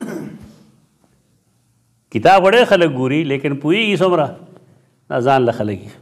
کتاب ډېر خلک ګوري لیکن پوهېږي څومره دا ځان له خلک وي.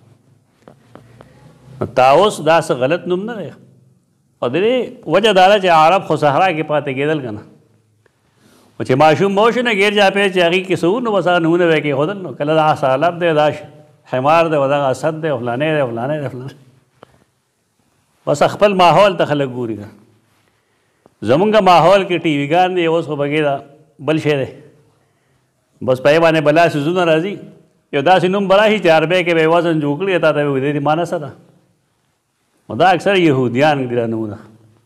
طاووس دا څه غلط نوم نه دی، او د دې وجه دا ده چې عرب خو صحرا کې پاتې کېدل که نه، او چې ماشوم مو شو نه ګیر جاپې چې هغې کې څه و نو بس هغه نومونه به یې کېښودل. نو کله دا ثعلب دی، دا حمار دی، او دغه اسد دی، او فلانی دی، فلانی دی، فلانی. بس خپل ماحول ته خلک ګوري. زمونږ ماحول کې ټي ویګان دی، اوس خو پکې دا بل شی دی، بس په یې باندې بلا څیزونه راځي. یو داسې نوم به راشي چې عربی کې به یې وزن جوړ کړي، تا ته به وایي د دې معنی څه ده. نو دا اکثر یهودیان دي دا نومونه.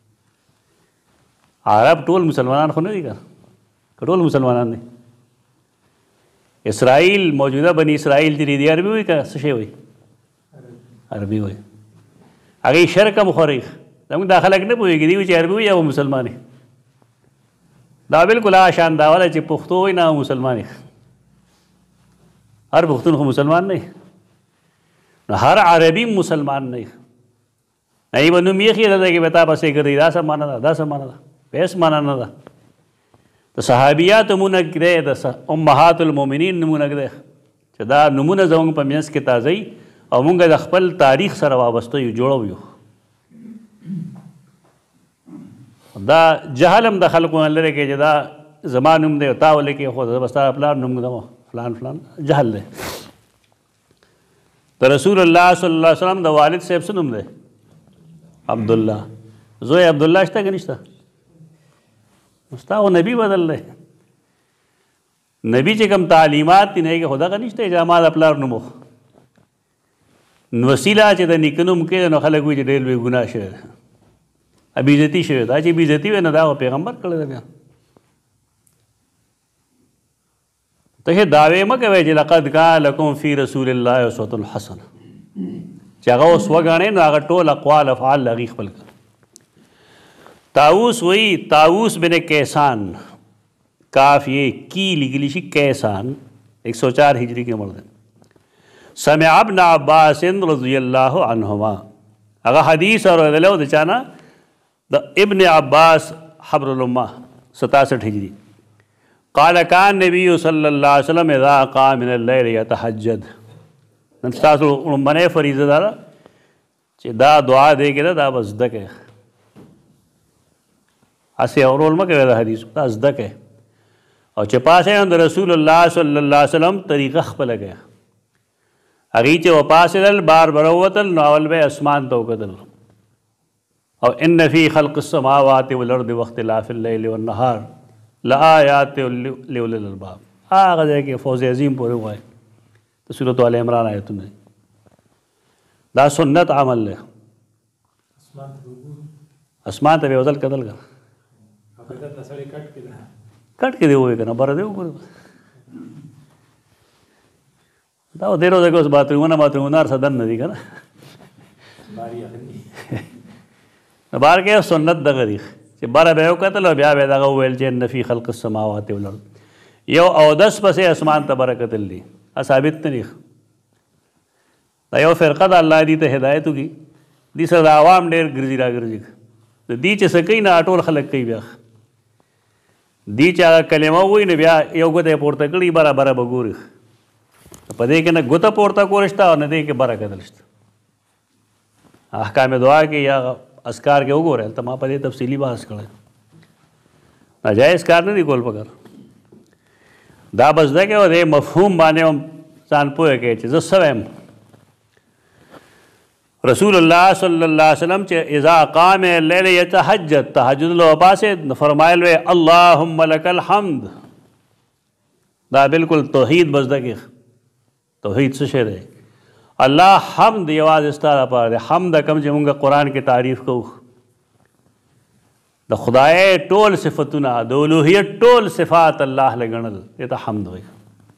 عرب ټول مسلمانان خو نه دي که ټول مسلمانان دي. اسرائیل موجوده بني اسرائیل دي، دی عربي وایي که څه شی وایي؟ عربي وایي. هغې شرک هم خوري. زموږ دا خلک نه پوهېږي، دی وایي چې عربي وایي او مسلمان یې. دا بلکل هغه شان دا وله چې پښتو وایي نه مسلمان یې. هر پښتون خو مسلمان نه نو هر عربي مسلمان نه ای به نوم یې خېده کې به تا پسې ګرځي دا څه معنا ده دا څه معنا ده په هېڅ معنا نه ده د صحابیات نومونه ږدی د امهات المؤمنین نومونه ږدی چې دا نومونه زموږ په منځ کې تازه وي او موږ د خپل تاریخ سره وابسته یو جوړو یو دا جهل هم د خلکو نه لرې کې چې دا زما نوم دی تا ولیکې خو زه به ستا پلار نوم ږدم فلان فلان جهل دی د رسول الله صلی الله علیه وسلم د والد صاحب څه نوم دی عبدالله زوی عبدالله شته که نشته ستا خو نبي بدل دی نبي چې کوم تعلیمات دي نه هغې خو دغه نشته چې ما د پلار نوم نو وسیله چې د نیکه نوم کېده نو خلک وایي چې ډېر لوی ګناه شوی ده بېعزتي شوې دا چې بېعزتي وی نه دا پیغمبر کړی ده بیا ته دعوې مه کوئ چې لقد کان لکم فی رسول الله اسوة حسنه چې هغه اوس وګڼې نو هغه ټول اقوال افعال هغې خپل کړه طاووس وایي طاووس بن کیسان کاف یہ کی لکھلی شي کیسان 104 ہجری کے مرد سمع ابن عباس رضی اللہ عنہما هغه حدیث اورېدلی و د چا نه د ابن عباس حبر الامه 67 هجری قال كان النبي صلى الله عليه وسلم اذا قام من الليل يتهجد نن تاسو لومبنۍ فریضه دا ده چې دا دعا دی کې دا به زده کوې هسې اورول مه کوې د حدیث دا زده کوې او چې پاسې د رسول الله صلی الله علیه وسلم طریقه خپله کوې هغې چې وپاسېدل بار به راووتل نو اول به اسمان ته وکتل او ان فی خلق السماوات والارض واختلاف الليل والنهار لآیات لأولی الالباب هغه ځای کې فوز عظیم پورې ووایي د سورة آل عمران آیتونه دا سنت عمل دی اسمان ته به یو ځل کتل که کټ کې دی ووایي که نه بره دی وګورې دا دې روزه کې اوس باترومونه هر څه دننه دي که نه بار کې سنت دغه دی چې بره به یې وکتل او بیا به یې دغه وویل چې ان فی خلق السماوات والارض یو اودس پسې اسمان ته بره کتل دي ثابت نه دي دا یو فرقه د الله دې ته هدایت وکړي دې سره د عوام ډېر ګرځي راګرځي د دې چې څه کوي نه ټول خلک کوي بیا دې چې هغه کلمه ووایي نو بیا یو ګوته یې پورته کړي بره به ګوري په دې کې نه ګوته پورته کول شته او نه دې کې بره کتل شته احکام دعا کې یا اسکار کې وګورئ هلته ما په دې تفصیلي بحث کړی ناجایز کار نه دی کول پکار دا بس ده کې دې مفهوم باندې هم ځان پوهه کوي چې زه څه وایم رسول الله صلی الله علیه وسلم چې اذا قام اللیل یتهجد تهجد له وپاسېد نو فرمایل وی اللهم لک الحمد دا بالکل توحید بس ده کې توحید څه شی دی الله حمد یوازې ستا لپاره دی حمد کوم چې مونږ قرآن کې تعریف کوو د خدای ټول صفتونه د الوهیت ټول صفات الله له ګڼل دې ته حمد وایي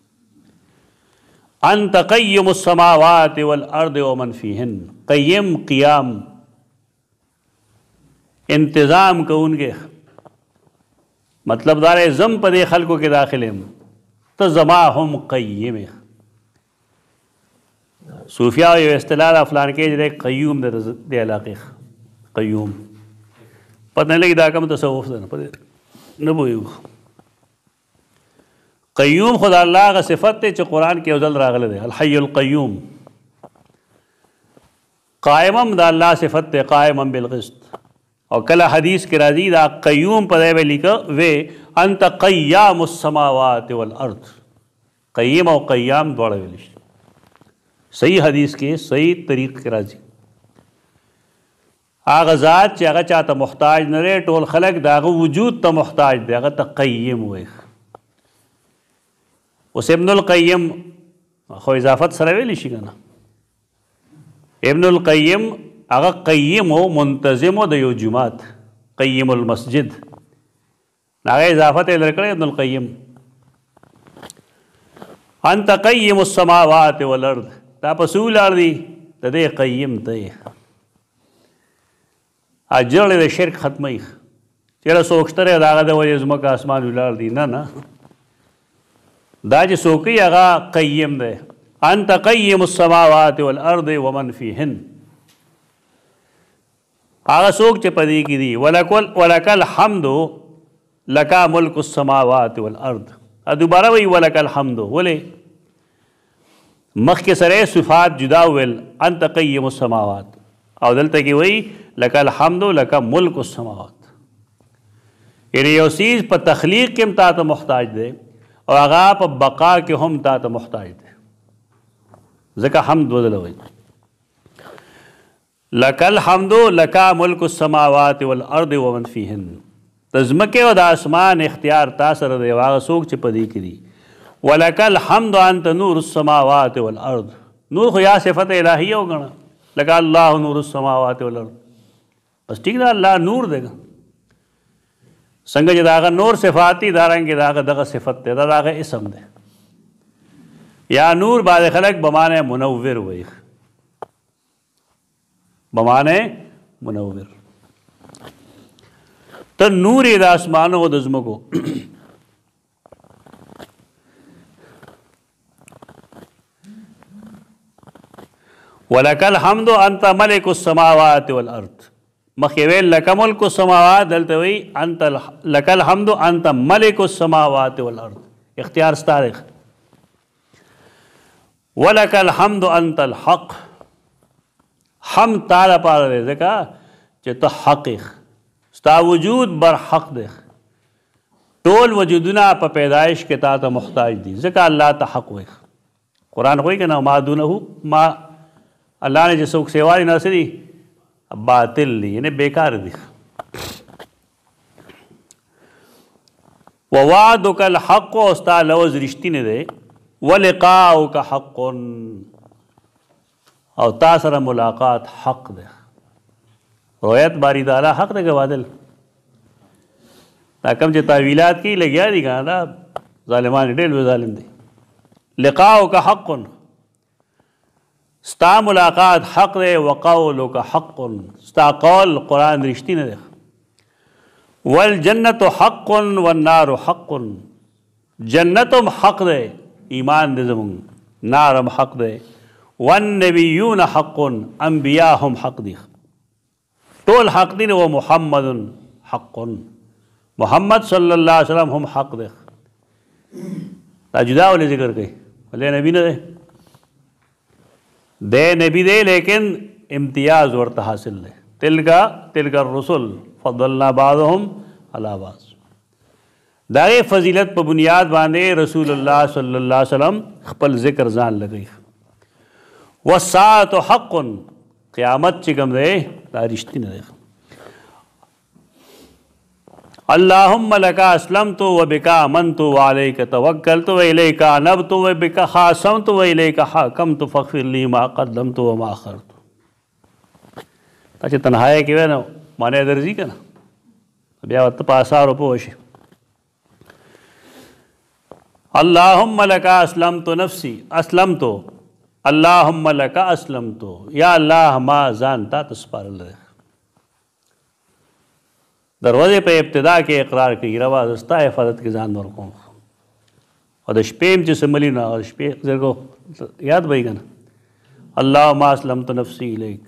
انت قیم السماوات والارض ومن فیهن قیم قیام انتظام کوونکې مطلب دا دی زم په دې خلکو کې داخل یم ته زما هم قیم صوفیاء یو اصطلاح ده فلان کې چې قیوم د علاقې قیوم پته نه لګي دا کوم تصوف ده نه پوهېږو قیوم خدا الله هغه صفت دی چې قرآن کې یو ځل راغلی دی الحي القیوم قائم هم د الله صفت دی قائم بالقسط او کله حدیث کې راځي دا قیوم په ځای به لیکه وی انت قیام السماوات والارض قیم او قیام دواړه ویلی شي صحیح حدیث کې صحیح طریق کې راځي هغه ذات چې هغه چاته محتاج نه دی ټول خلک د هغه وجود ته محتاج دی هغه ته قیم وایي اوس ابن القیم خو اضافت سره ویلی شي که نه ابن القیم هغه قیم و منتظم و د یو جومات قیم المسجد هغه اضافت یې درکړی ابن القیم انت قیم السماوات والارض دا په څه ولاړ دي د دې قیم ته یې اجرړې د شرک ختموي چېرې څوک شته دی د هغه د وجې ځمکه اسمان ولاړ دي نه دا چې څوک هغه قیم دی انت قیم السماوات والارض ومن فیہن، هغه څوک چې پدې کې دي، ولک الحمد لک ملک السماوات والارض. دوباره وی ولک الحمد، ولې مخکې سره صفات جدا ویل انت قیم السماوات، او دلته کې وی لک الحمد لک ملک السماوات. یعنی یو چیز په تخلیق کې هم تا ته محتاج دی او هغه په بقا کې هم تا ته محتاج دی، ځکه حمد بدل وی. لک الحمد لک ملک السماوات والارض ومن فیهن، د ځمکې او د اسمان اختیار تا سره دی، هغه څوک چې په دې کې دي. ولک الحمد انت نور السماوات والارض، نور خو یا صفت الہیہ وګڼه، لکه الله نور السماوات والارض، بس ٹھیک ده، الله نور دی. څنګه چې د هغه نور صفاتی دارنګې د هغه دغه صفت دی، دا د هغه اسم دی. یا نور بعض خلک بمانه منور وایي، بمانه منور، ته نور یې د اسمانو او د ځمکو. ولک الحمد انت ملک السماوات والارض، مخکې ویل لک ملک السماوات، دلته وی انت لک الحمد انت ملک السماوات والارض، اختیار ستا دی. ولک الحمد انت الحق، حمد تا لپاره دی ځکه چې ته حق یې، ستا وجود بر حق دی. ټول وجودونه په پیدایش کې تا ته محتاج دي، ځکه الله ته حق وایي. قرآن وایي که نه ما دونه ما اللہ نے جو څوک سیوا دي نه څه دي باطل دي، یعنی بیکار دي. ووعدک الحق، او ستا لوز رښتینی دی. ولقاؤک حق، او تا سره ملاقات حق دی. روایت باری تعالی حق دی که باطل؟ دا کم چې تعویلات کی لګیا دي که دا ظالمان ډېر لوی ظالم دی. لقاؤک حق، ستا ملاقات حق دی. وقولک حق، ستا قول قرآن رښتینی دی. والجنت حق والنار حق، جنتم حق دی، ایمان دی زمونږ، نارم حق دی. والنبیون حق، انبیاء هم حق دی، ټول حق دی. و محمد حق، محمد صلی اللہ علیہ وسلم هم حق دی. دا جدا ولې ذکر کوي؟ ولې نبی نه دی؟ دے نبی دے لیکن امتیاز ورته حاصل دی. تلک الرسل فضلنا بعضهم علی بعض، داغه فضیلت په بنیاد باندې رسول الله صلی الله علیه وسلم خپل ذکر ځان لګی. والساعة حق، قیامت چې کوم دی دا رښتینی دی. اللهم لك اسلمت وبك امنت وعليك توكلت واليك انبت وبك خاصمت واليك حاكمت فاغفر لي ما قدمت وما اخرت. تا چې تنهایی کې وینو معنی درځي که نه، بیا ورته په آثارو پوه شي. اللهم لك اسلمت نفسي، اسلمت، اللهم لك اسلمت، یا الله ما ځان تا ته سپارلی. دروازې په ابتدا کې اقرار کوي روا زستا حفاظت کې ځان ورکوم، او د شپې هم چې سملی نه، او شپې زرګو یاد به یې که نه، اللهم اسلمت نفسي الیک،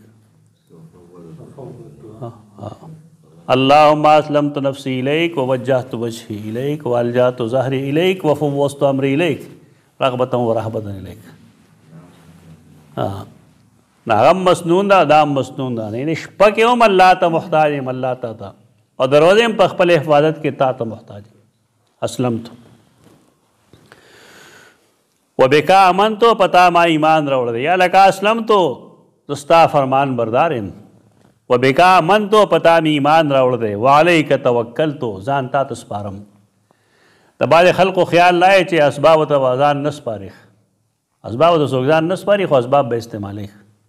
اللهم اسلمت نفسي الیک ووجهت وجهي الیک والجأت ظهري الیک وفوضت امري الیک رغبة ورهبة الیک. هغه مسنون ده، دا مسنون ده، یعنی شپه کې هم الله ته محتاج یم، الله ته او دروازه هم په خپل حفاظت کې تا ته محتاج. اسلمت وبک امنت، پتا ما ایمان راوړ دی. یا لک اسلمت، زستا فرمان بردار یم. وبک امنت، پتا می ایمان راوړ دی. وعلیک توکلت، ځان تا ته سپارم. د بعضې خلقو خیال لای چې اسبابو ته ځان نه سپاري، اسبابو ته څوک ځان نه سپاري، خو اسباب به استعمالوي.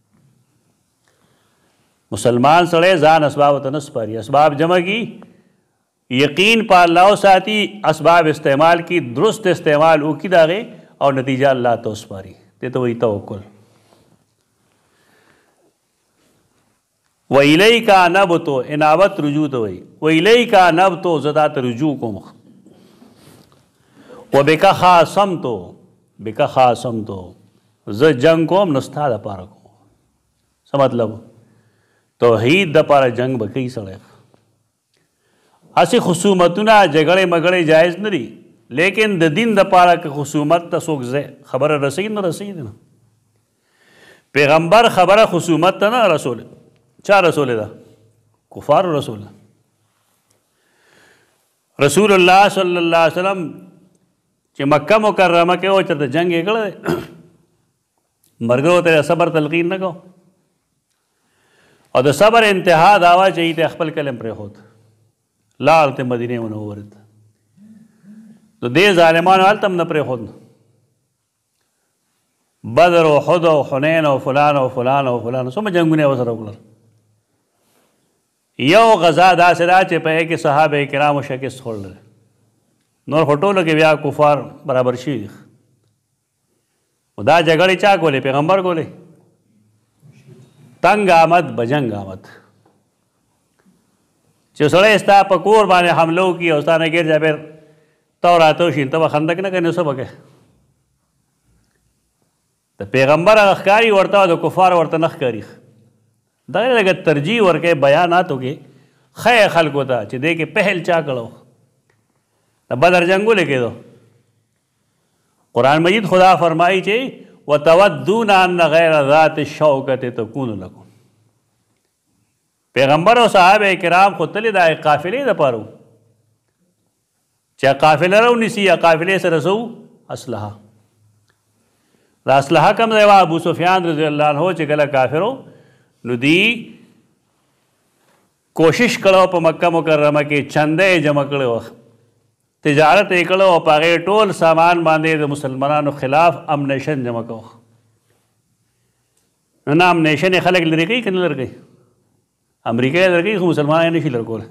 مسلمان سړی ځان اسباب ته نه سپاري، اسباب جمع کی، یقین په الله ساتي، اسباب استعمال کی، درست استعمال وکړي د هغې او نتیجه الله ته وسپاري. دې ته وایي توکل. وإلیک انبت، انابت رجوع ته وایي. وإلیک انبت، زه تا ته رجوع کوم. وبک خاصمت، بک خاصمت، زه جنگ کوم نو ستا دپاره کوم. څه مطلب؟ توحید دپاره جنگ به کوي سړی. هسې خصومتونه جګړې مګړې جایز نه دي، لیکن د دین دپاره که خصومت ته څوک خبره رسوي نه رسوي نه. پیغمبر خبره خصومت ته نه رسوله. چا رسوله ده؟ کفارو رسوله. رسول الله صلی الله علیه وسلم چې مکه مکرمه کې و چېرته جنګ یې کړی دی، ملګرو ته صبر تلقین نه کو، او د صبر انتها دا وه چې ته خپل کلم پرېښود، لاړ ته مدینې منورې ته. د دې ظالمانو هلته هم نه پرېښود، بدر او احد او حنین او فلان او فلان او فلان څومره جنګونه یې ورسره وکړل. یو غزا داسې ده چې په هغې کې صحابه کرامو شکست خوړلی، نور خو ټولو کې بیا کفار برابر شوي دي. دا جګړې چا کولې؟ پیغمبر کولې. تنګ آمد بجنګ آمد، چې سړی ستا په کور باندې حمله وکړي او ستا نه ګیر جابر ته راته وشي، ته به خندق نه کوې نو څه به کوې؟ د پیغمبر هغه ښکاري ورته او د کفارو ورته نه ښکاري. دغه لږ ترجیح ورکوي بیاناتو کې ښه خلکو ته چې دې کې پهل چا کړو. د بدر جنګ ولې کېدو؟ قرآن مجید خدا فرمایي چې وتودون ان غیر ذات الشوکة تکون لکم. پیغمبر او صحابه کرام خو تلې د قافلې دپاره وو چې قافله راونیسي، قافلې سره څه وو؟ اسلحه. دا اسلحه کوم ځای وه؟ ابو سفیان رضی الله عنه چې کله کافر و نو دی کوشش کړو په مکه مکرمه کې چنده یې جمع کړی وه، تجارت یې کړی او په هغې ټول سامان باندې د مسلمانانو خلاف امنیشن جمع کوو. نو نه امنیشن یې خلک لرې کوي که نه لرې کوي؟ امریکا یې لرې کوي خو مسلمانان یې نشي لرې کولی.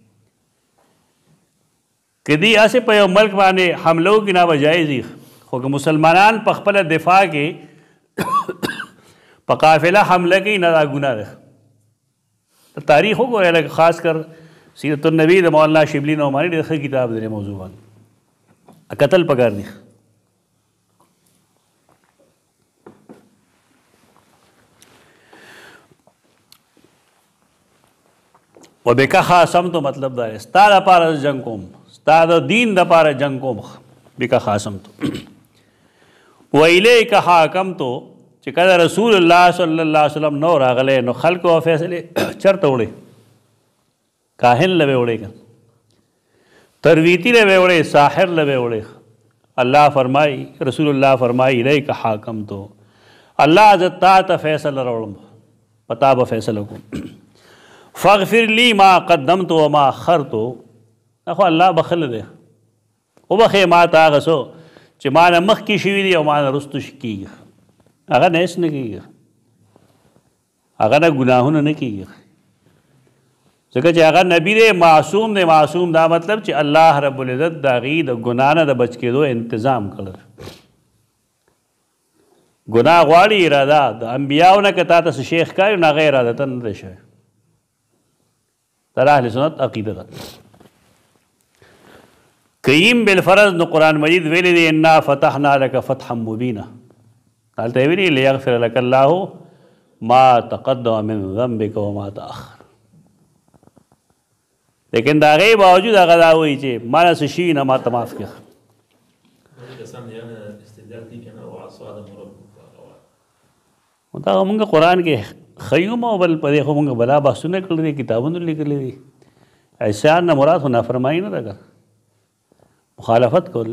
که دوی هسې په یو ملک باندې حمله وکړي نه به جایز وي، خو که مسلمانان په خپله دفاع کې په قافله حمله کوي نه دا ګناه ده. تاریخ وګورئ، لکه خاص کر سیرت النبی د مولانا شبلی نعمانی ډېر ښه کتاب دی موضوع باندې، قتل پکار دی. وبک خاصمتو مطلب دا دی ستا دپاره جنګ کوم، ستا د دین دپاره جنګ کوم. بک خاصمتو والیک حاکمتو چې کله رسول الله صلی الله علیه وسلم نو راغلی نو خلکو فیصلې چرته وړې؟ کاهن لبه وړې که ترویتی لبه وړې، ساحر لبه وړې. الله فرمایي، رسول الله فرمایي الیک حاکمتو، الله زه تا ته فیصله راوړم، په تا به فیصله کوم. فاغفر لی ما قدمت و ما اخرتو، خو الله بخل دی، وبخې ما ته هغه څه چې ما نه مخکې شوي دي او ما نه رستو کېږي. هغه نه هېڅ نه کېږي، هغه نه ګناهونه نه کېږي، ځکه چې هغه نبي دی، معصوم دی. معصوم دا مطلب چې الله رب العزت د هغې د ګناه نه د بچ کېدو انتظام کړی. ګناه غواړي اراده د انبیاو نه که تا ته څه شی ښکاري نو هغه ارادتا نه دی شوی. دا د اهل سنت عقیده ده. قیم بالفرض نو قرآن مجید ویلی دی انا فتحنا لک فتحا مبینا، دلته یې ویلي لیغفر لک الله ما تقدم من ذنبک وما تأخر. لیکن د هغې باوجود هغه دا وایي چې ما نه څه شي نه ما ته معاف کړه. دا مونږ قرآن کې ښیو مو بل په دې خو مونږ بلا بحثونه کړي دي، کتابونه لیکلي دي. عصیان نه مراد خو نافرمایي نه ده، مخالفت کول.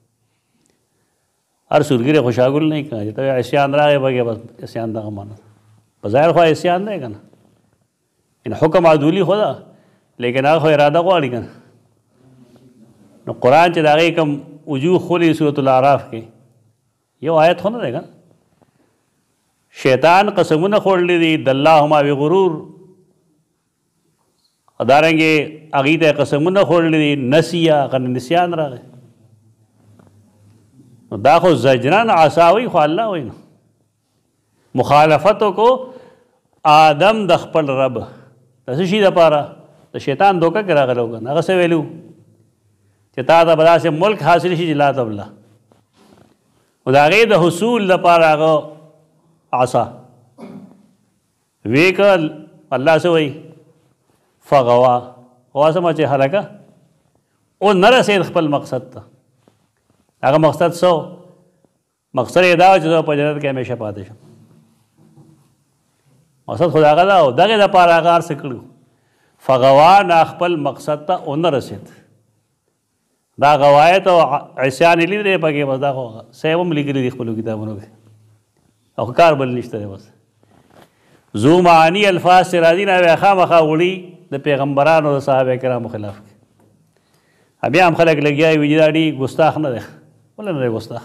هر سورګیری خو شاګل نه کړه چې ته عصیان راغی بګې بس عصیان دغه معنی په ظاهر خو عصیان دی که نه، ان حکم عدولي خو ده لیکن هغه خو اراده غواړي که نه. نو قرآن چې د هغې کوم وجوه خولي سورة الاعراف کې یو آیت خو نه دی که نه، شیطان قسمونه خوړلی دي د اللهما بغرور، او دارنګې هغې ته قسمونه خوړلی دي نسیه، هغه نسیان راغی. نو دا خو زجرن عصاوي خو الله وایي نو مخالفتو کو آدم د خپل رب د څه شي دپاره؟ د شیطان دوکه کې راغلی و که نه. هغه څه ویلي چې تا ته به داسې ملک حاصل شي چې لا تبله، نو د هغې د حصول لپاره هغه عصا وی که الله څه وایي فغوا غوا څه چې هلکه او نه رسېد خپل مقصد ته هغه مقصد څه مقصد یې دا و چې زه په جنت کې همیشه پاتې شم مقصد خو د هغه دا و دغې دپاره هغه هر څه کړي فغوا نه خپل مقصد ته ونه رسېد دا غوایت او عصیان یې لیدلی پکې بس دا خو صاحب هم لیکلي دي خپلو کتابونو کې او کار بل نشته دی بس زو معانی الفاظ چې راځي نه هغه خامخا وړي د پیغمبرانو د صحابه کرامو خلاف کې بیا هم خلک لګیا وي چې دا ډېر ګستاخ نه دی ولې نه دی ګستاخ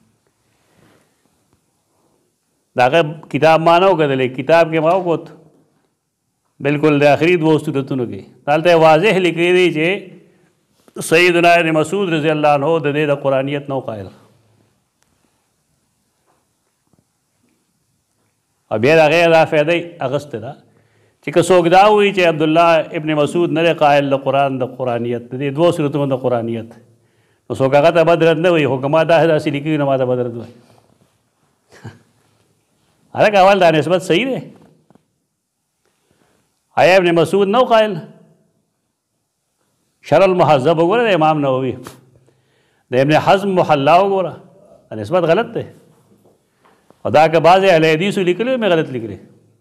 د هغه کتاب ما نه و کتلی کتاب کې ما وکوت بالکل د آخري دوو صورتونو کې دلته واضح لیکلی دی چې سیدنا ابن مسعود رضی الله عنه د دې د قرآنیت نو قایل او بیا د هغې دا فایده یې اخیستې ده چې که څوک دا وایي چې عبدالله ابن مسعود نه دی قایل د قرآن د قرآنیت د دې دوو صورتونو د قرآنیت نو څوک هغه ته بد رد نه وایي خو که ما داسې لیکلي نو ما ته بد رد وایي هلکه اول دا نسبت صحیح دی آیا ابن مسعود نو قایل شرح المهذب وګوره د امام نووي د ابن حزم محلا وګوره دا نسبت غلط دی او دا که بعضې اهل حدیثو لیکلي مې غلط لیکلي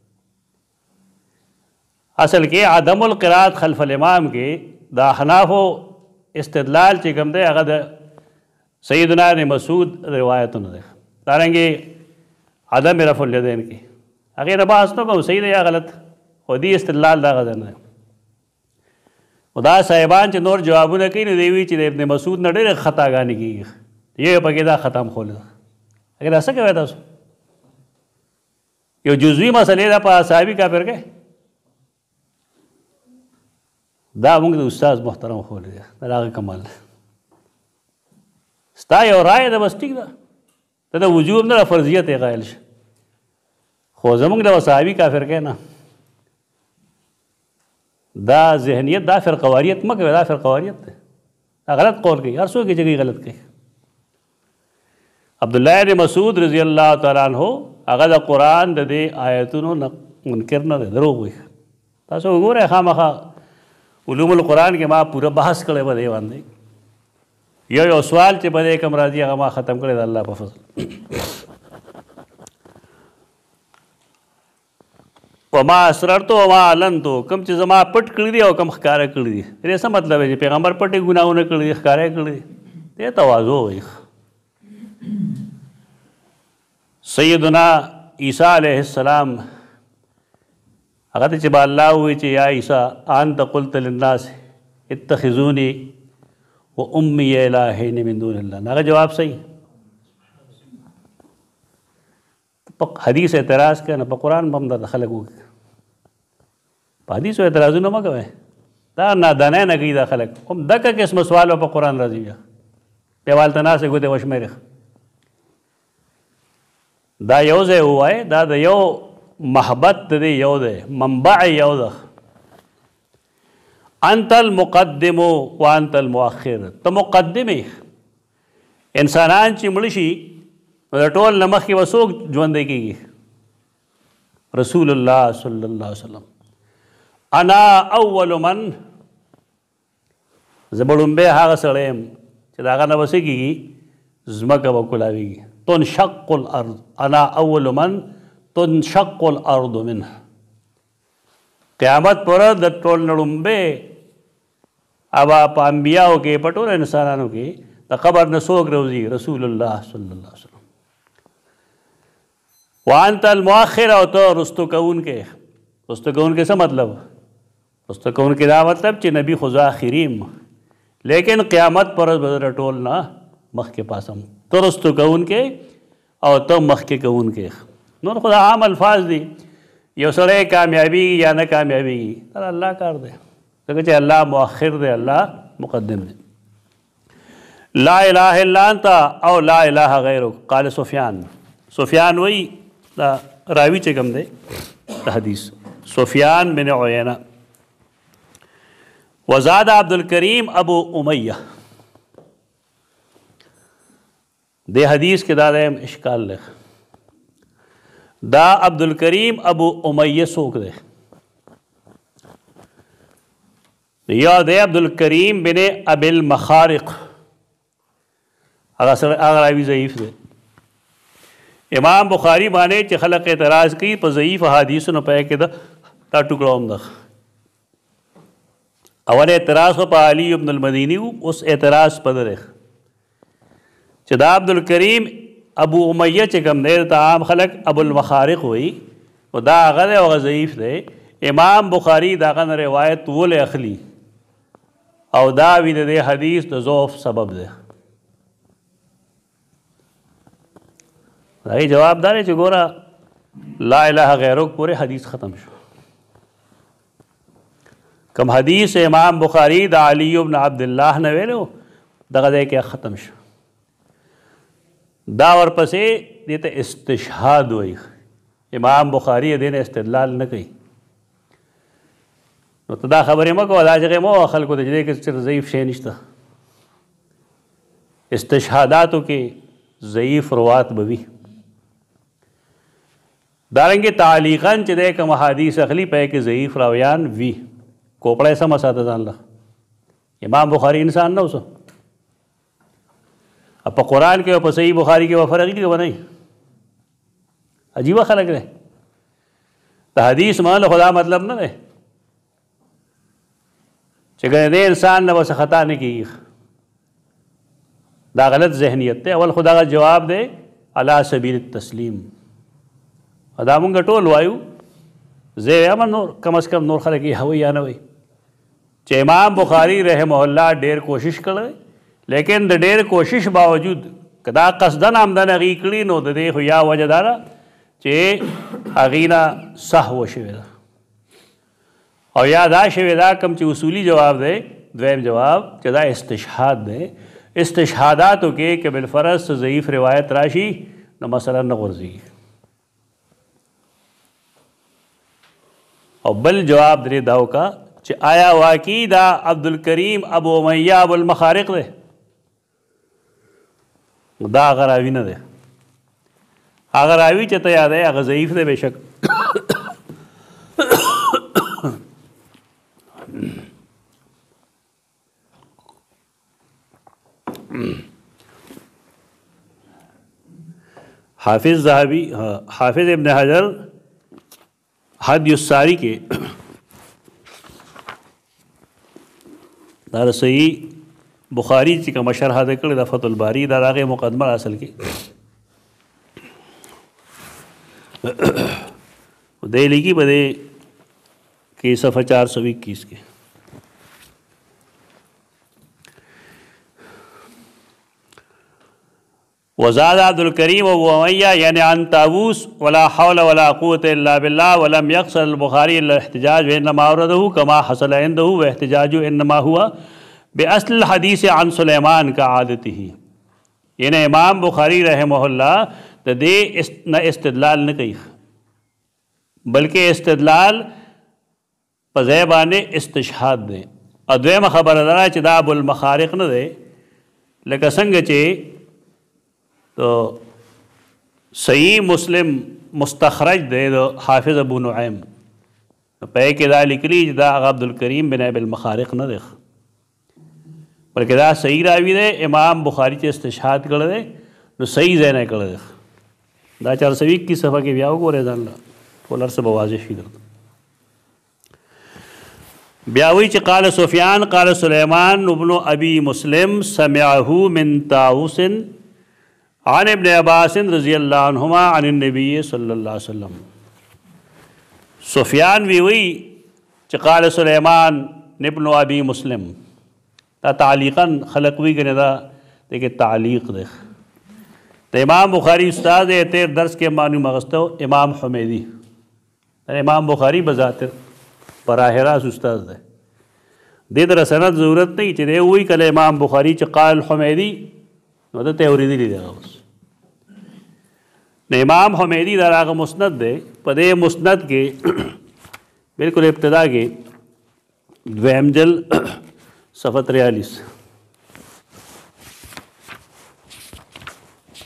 اصل کې عدم القرات خلف الامام کې د احنافو استدلال چې کوم دی هغه د سیدنا ابن مسعود روایتونه دی دارنګې عدم رفع الیدین کې هغې نه بحث نه کوم صحیح دی یا غلط خو دې استدلال دغه دی نه خو دا صاحبان چې نور جوابونه کوي نو دی وایي چې د ابن مسعود نه ډېرې خطاګانې کېږي یو پکې دا ختم خولی ده هغې دا څه کوئ تاسو یو جزوي مسلې ده په صحابي کافر کې دا موږ د استاد محترم خولی دی دا د هغه کمال دی ستا یو رایه ده بس ټیک ده ته د وجوب نه د فرضیت یې قایل شه خو زموږ د صحابي کافر کې نه دا ذهنیت دا فرقواریت مه کوي دا فرقواریت دی دا غلط قول کوي هر څوک یې چې کوي غلط کوي عبدالله بن مسعود رضی الله تعالی عنہ هغه د قرآن د دې آیتونو منکر نه دی دروغ وایي تاسو وګورئ خامخا علوم القرآن کې ما پوره بحث کړی په دې باندې یو سوال چې په دې کوم راځي هغه ما ختم کړی د الله په فضل وما اسررتو وما علنتو کوم چې زما پټ کړي دي او کوم ښکاره کړي دي دې څه مطلب دی چې پیغمبر پټې ګناهونه کړي دي ښکاره یې کړي دي دې تواضع وایي سیدنا عیسی علیه السلام هغه ته چې به الله ووایي چې یا عیسی انت قلت للناس اتخذوني و امی الهین من دون الله هغه جواب صحیح په حدیث اعتراض کوي نه په قرآن به هم دا خلک وکړي په حدیثو اعتراضونه مه کوئ دا نادانۍ نه کوي دا خلک هم دکه قسمه سوال به په قرآن راځي بیا بیا هلته ناستې ګوتې وشمېرې دا یو ځای ووایه دا د یو محبت د دې یو دی منبع یو ده انت المقدم وانت المؤخر ته مقدم انسانان چې مړه شي نو د ټول نه مخکې به څوک ژوندی کېږي رسول الله صلی الله علیه وسلم انا اول من زه به لومبی هغه سړی یم چې د هغه نه به څه کېږي ځمکه به کولاویږي تنشق الارض انا اول من تنشق الارض منه قیامت پر د ټول نه لومبی ابا په انبیاو کې په ټولو انسانانو کې د قبر نه څوک روځي رسول الله صلی الله علیه وسلم وانت المؤخر او ته رستو کوونکی رستو کوونکی څه مطلب رستو کوونکی دا مطلب چې نبی خو زه آخریم لیکن قیامت پر به ټول نه مخکې پاسم ته رستو کوونکی او ته مخکې کوونکی نور خو دا عام الفاظ دي یو سړی کامیابیږي یا نه کامیابیږي دا الله کار دی ځکه چې الله مؤخر دی الله مقدم دی لا اله الا انت او لا اله غیرک قال سفیان وی دا راوی چې کوم دی د حدیث سفیان بن عیینه وزاد عبد الکریم ابو امیہ دے حدیث کے دا دیم اشکال لکھ دا عبدالکریم ابو امیہ سوک دے یا دے عبدالکریم بن ابی المخارق اگر آوی ضعیف دے امام بخاری بانے چی خلق اعتراض کی پا ضعیف حدیث نو پہ کے دا ٹکڑا ہم دخ اول اعتراض پا علی ابن المدینی اس اعتراض پا درخ چی دا عبدالکریم ابو امیہ چکم دے تا عام خلق ابو المخارق ہوئی و دا آغا دے و ضعیف دے امام بخاری دا غن روایت وول اخلی او دا وی دے حدیث دا ضعف سبب دے دائی جواب دارے چی گورا لا الہ غیرک پورے حدیث ختم شو کم حدیث امام بخاری دا علی ابن عبداللہ نویلو دا غدے کیا ختم شو دا ورپسے دیتا استشہاد ہوئی امام بخاری دین استدلال نہ کئی نو دا خبری مکو دا جگہ مو خلقو دا جدے کہ ضعیف شے نشتا استشہاداتو کے ضعیف روات بوی دارنگی تعلیقاً چی دے کم حدیث اخلی پہ کہ ضعیف راویان وی کوپڑا ایسا مساعدہ دان اللہ امام بخاری انسان نہ اسو اب پا قرآن کے و پا صحیح بخاری کے و فرقی کے بنائی عجیبہ خلق رہے تا حدیث مان خدا مطلب نہ رہے چکہ دے انسان نہ بس خطا نہیں کی دا غلط ذہنیت تے اول خدا کا جواب دے علی سبیل التسلیم ادا منگا ٹول وایو زیر امن نور کم از کم نور خلقی ہوئی یا نہ ہوئی چہ امام بخاری رحمہ اللہ دیر کوشش کرے لیکن دا دیر کوشش باوجود کدا قصدن آمدن اغیقلی نو دا دے خویا وجہ دارا چہ اغینا سہو شویدہ اور یا دا شویدہ کم چہ اصولی جواب دے دویم جواب چہ دا استشہاد دے استشہاداتو کے کہ بالفرض ضعیف روایت راشی نو مثلا نغرزی اور بل جواب دے داو کا چہ آیا واقعی دا عبدالکریم ابو امیہ ابو المخارق دے دا اگر آوی نہ دے اگر آوی چتا یاد ہے اگر ضعیف دے بے شک حافظ ذہبی حافظ ابن حجر حدی الساری کے دار صحیح بخاری چی کا مشرحہ دکڑ دا فتح الباری دا راغ مقدمہ اصل کی دے لگی بدے کہ صفحہ 421 کے وزاد عبدالکریم ابو امیہ یعنی عن طاووس ولا حول ولا قوة الا بالله ولم يقصر البخاری الا الاحتجاج وانما اورده كما حصل عنده واحتجاج انما هو باصل الحدیث عن سلیمان کا عادته یعنی امام بخاری رحمہ اللہ دے نہ استدلال نہ کئی بلکہ استدلال پزیبان استشہاد دے ادویم خبر دارا چی دا ابو المخارق نہ دے لکہ سنگ چے تو صحیح مسلم مستخرج دے دو حافظ ابو نعیم پہ کہ دا لکلی دا عبدالکریم بن ابی المخارق نہ دیکھ بلکہ دا صحیح راوی دے امام بخاری چے استشہاد کر دے نو صحیح زینہ کر دے دا 421 کی صفحہ کے بیاو کو ریزان اللہ کولر سے بوازش ہی کرتا بیاوی چی قال سفیان قال سلیمان ابن ابی مسلم سمعہو من طاووس عن ابن عباس رضی اللہ عنہما عن النبی صلی اللہ علیہ وسلم سفیان بھی ہوئی چی قال سلیمان ابن ابی مسلم تا تعلیقاً خلقوی کے ندا دیکھے تعلیق دیکھ تو امام بخاری استاد ہے تیر درس کے معنی مغستو امام حمیدی امام بخاری بذاتر براہ راست استاد ہے دے در سند ضرورت نہیں چی دے ہوئی کل امام بخاری چی قال حمیدی تو تیوریدی لی دے گا بس امام حمیدی در آگا مسند دے پدے مسند کے بالکل ابتدا کے دویم جل صفحہ 43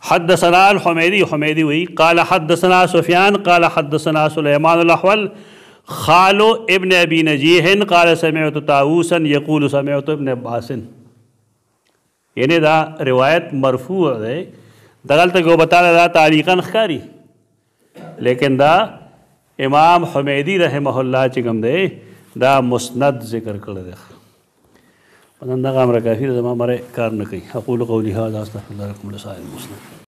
حدثنا الحمیدی، حمیدی ہوئی قال حدثنا سفیان قال حدثنا سلیمان الاحول خال ابن ابی نجیح قال سمعت طاووسا یقول سمعت ابن عباس. یعنی دا روایت مرفوع ہے، دغلطه کو بتا دا تعلیقاً خکاری، لیکن دا امام حمیدی رحمہ اللہ چکم دے دا مسند ذکر کر دے. پتہ دغه امر کافی زما مره کار نه کوي. اقول قولی هذا استغفر الله لكم ولسائر المسلمين.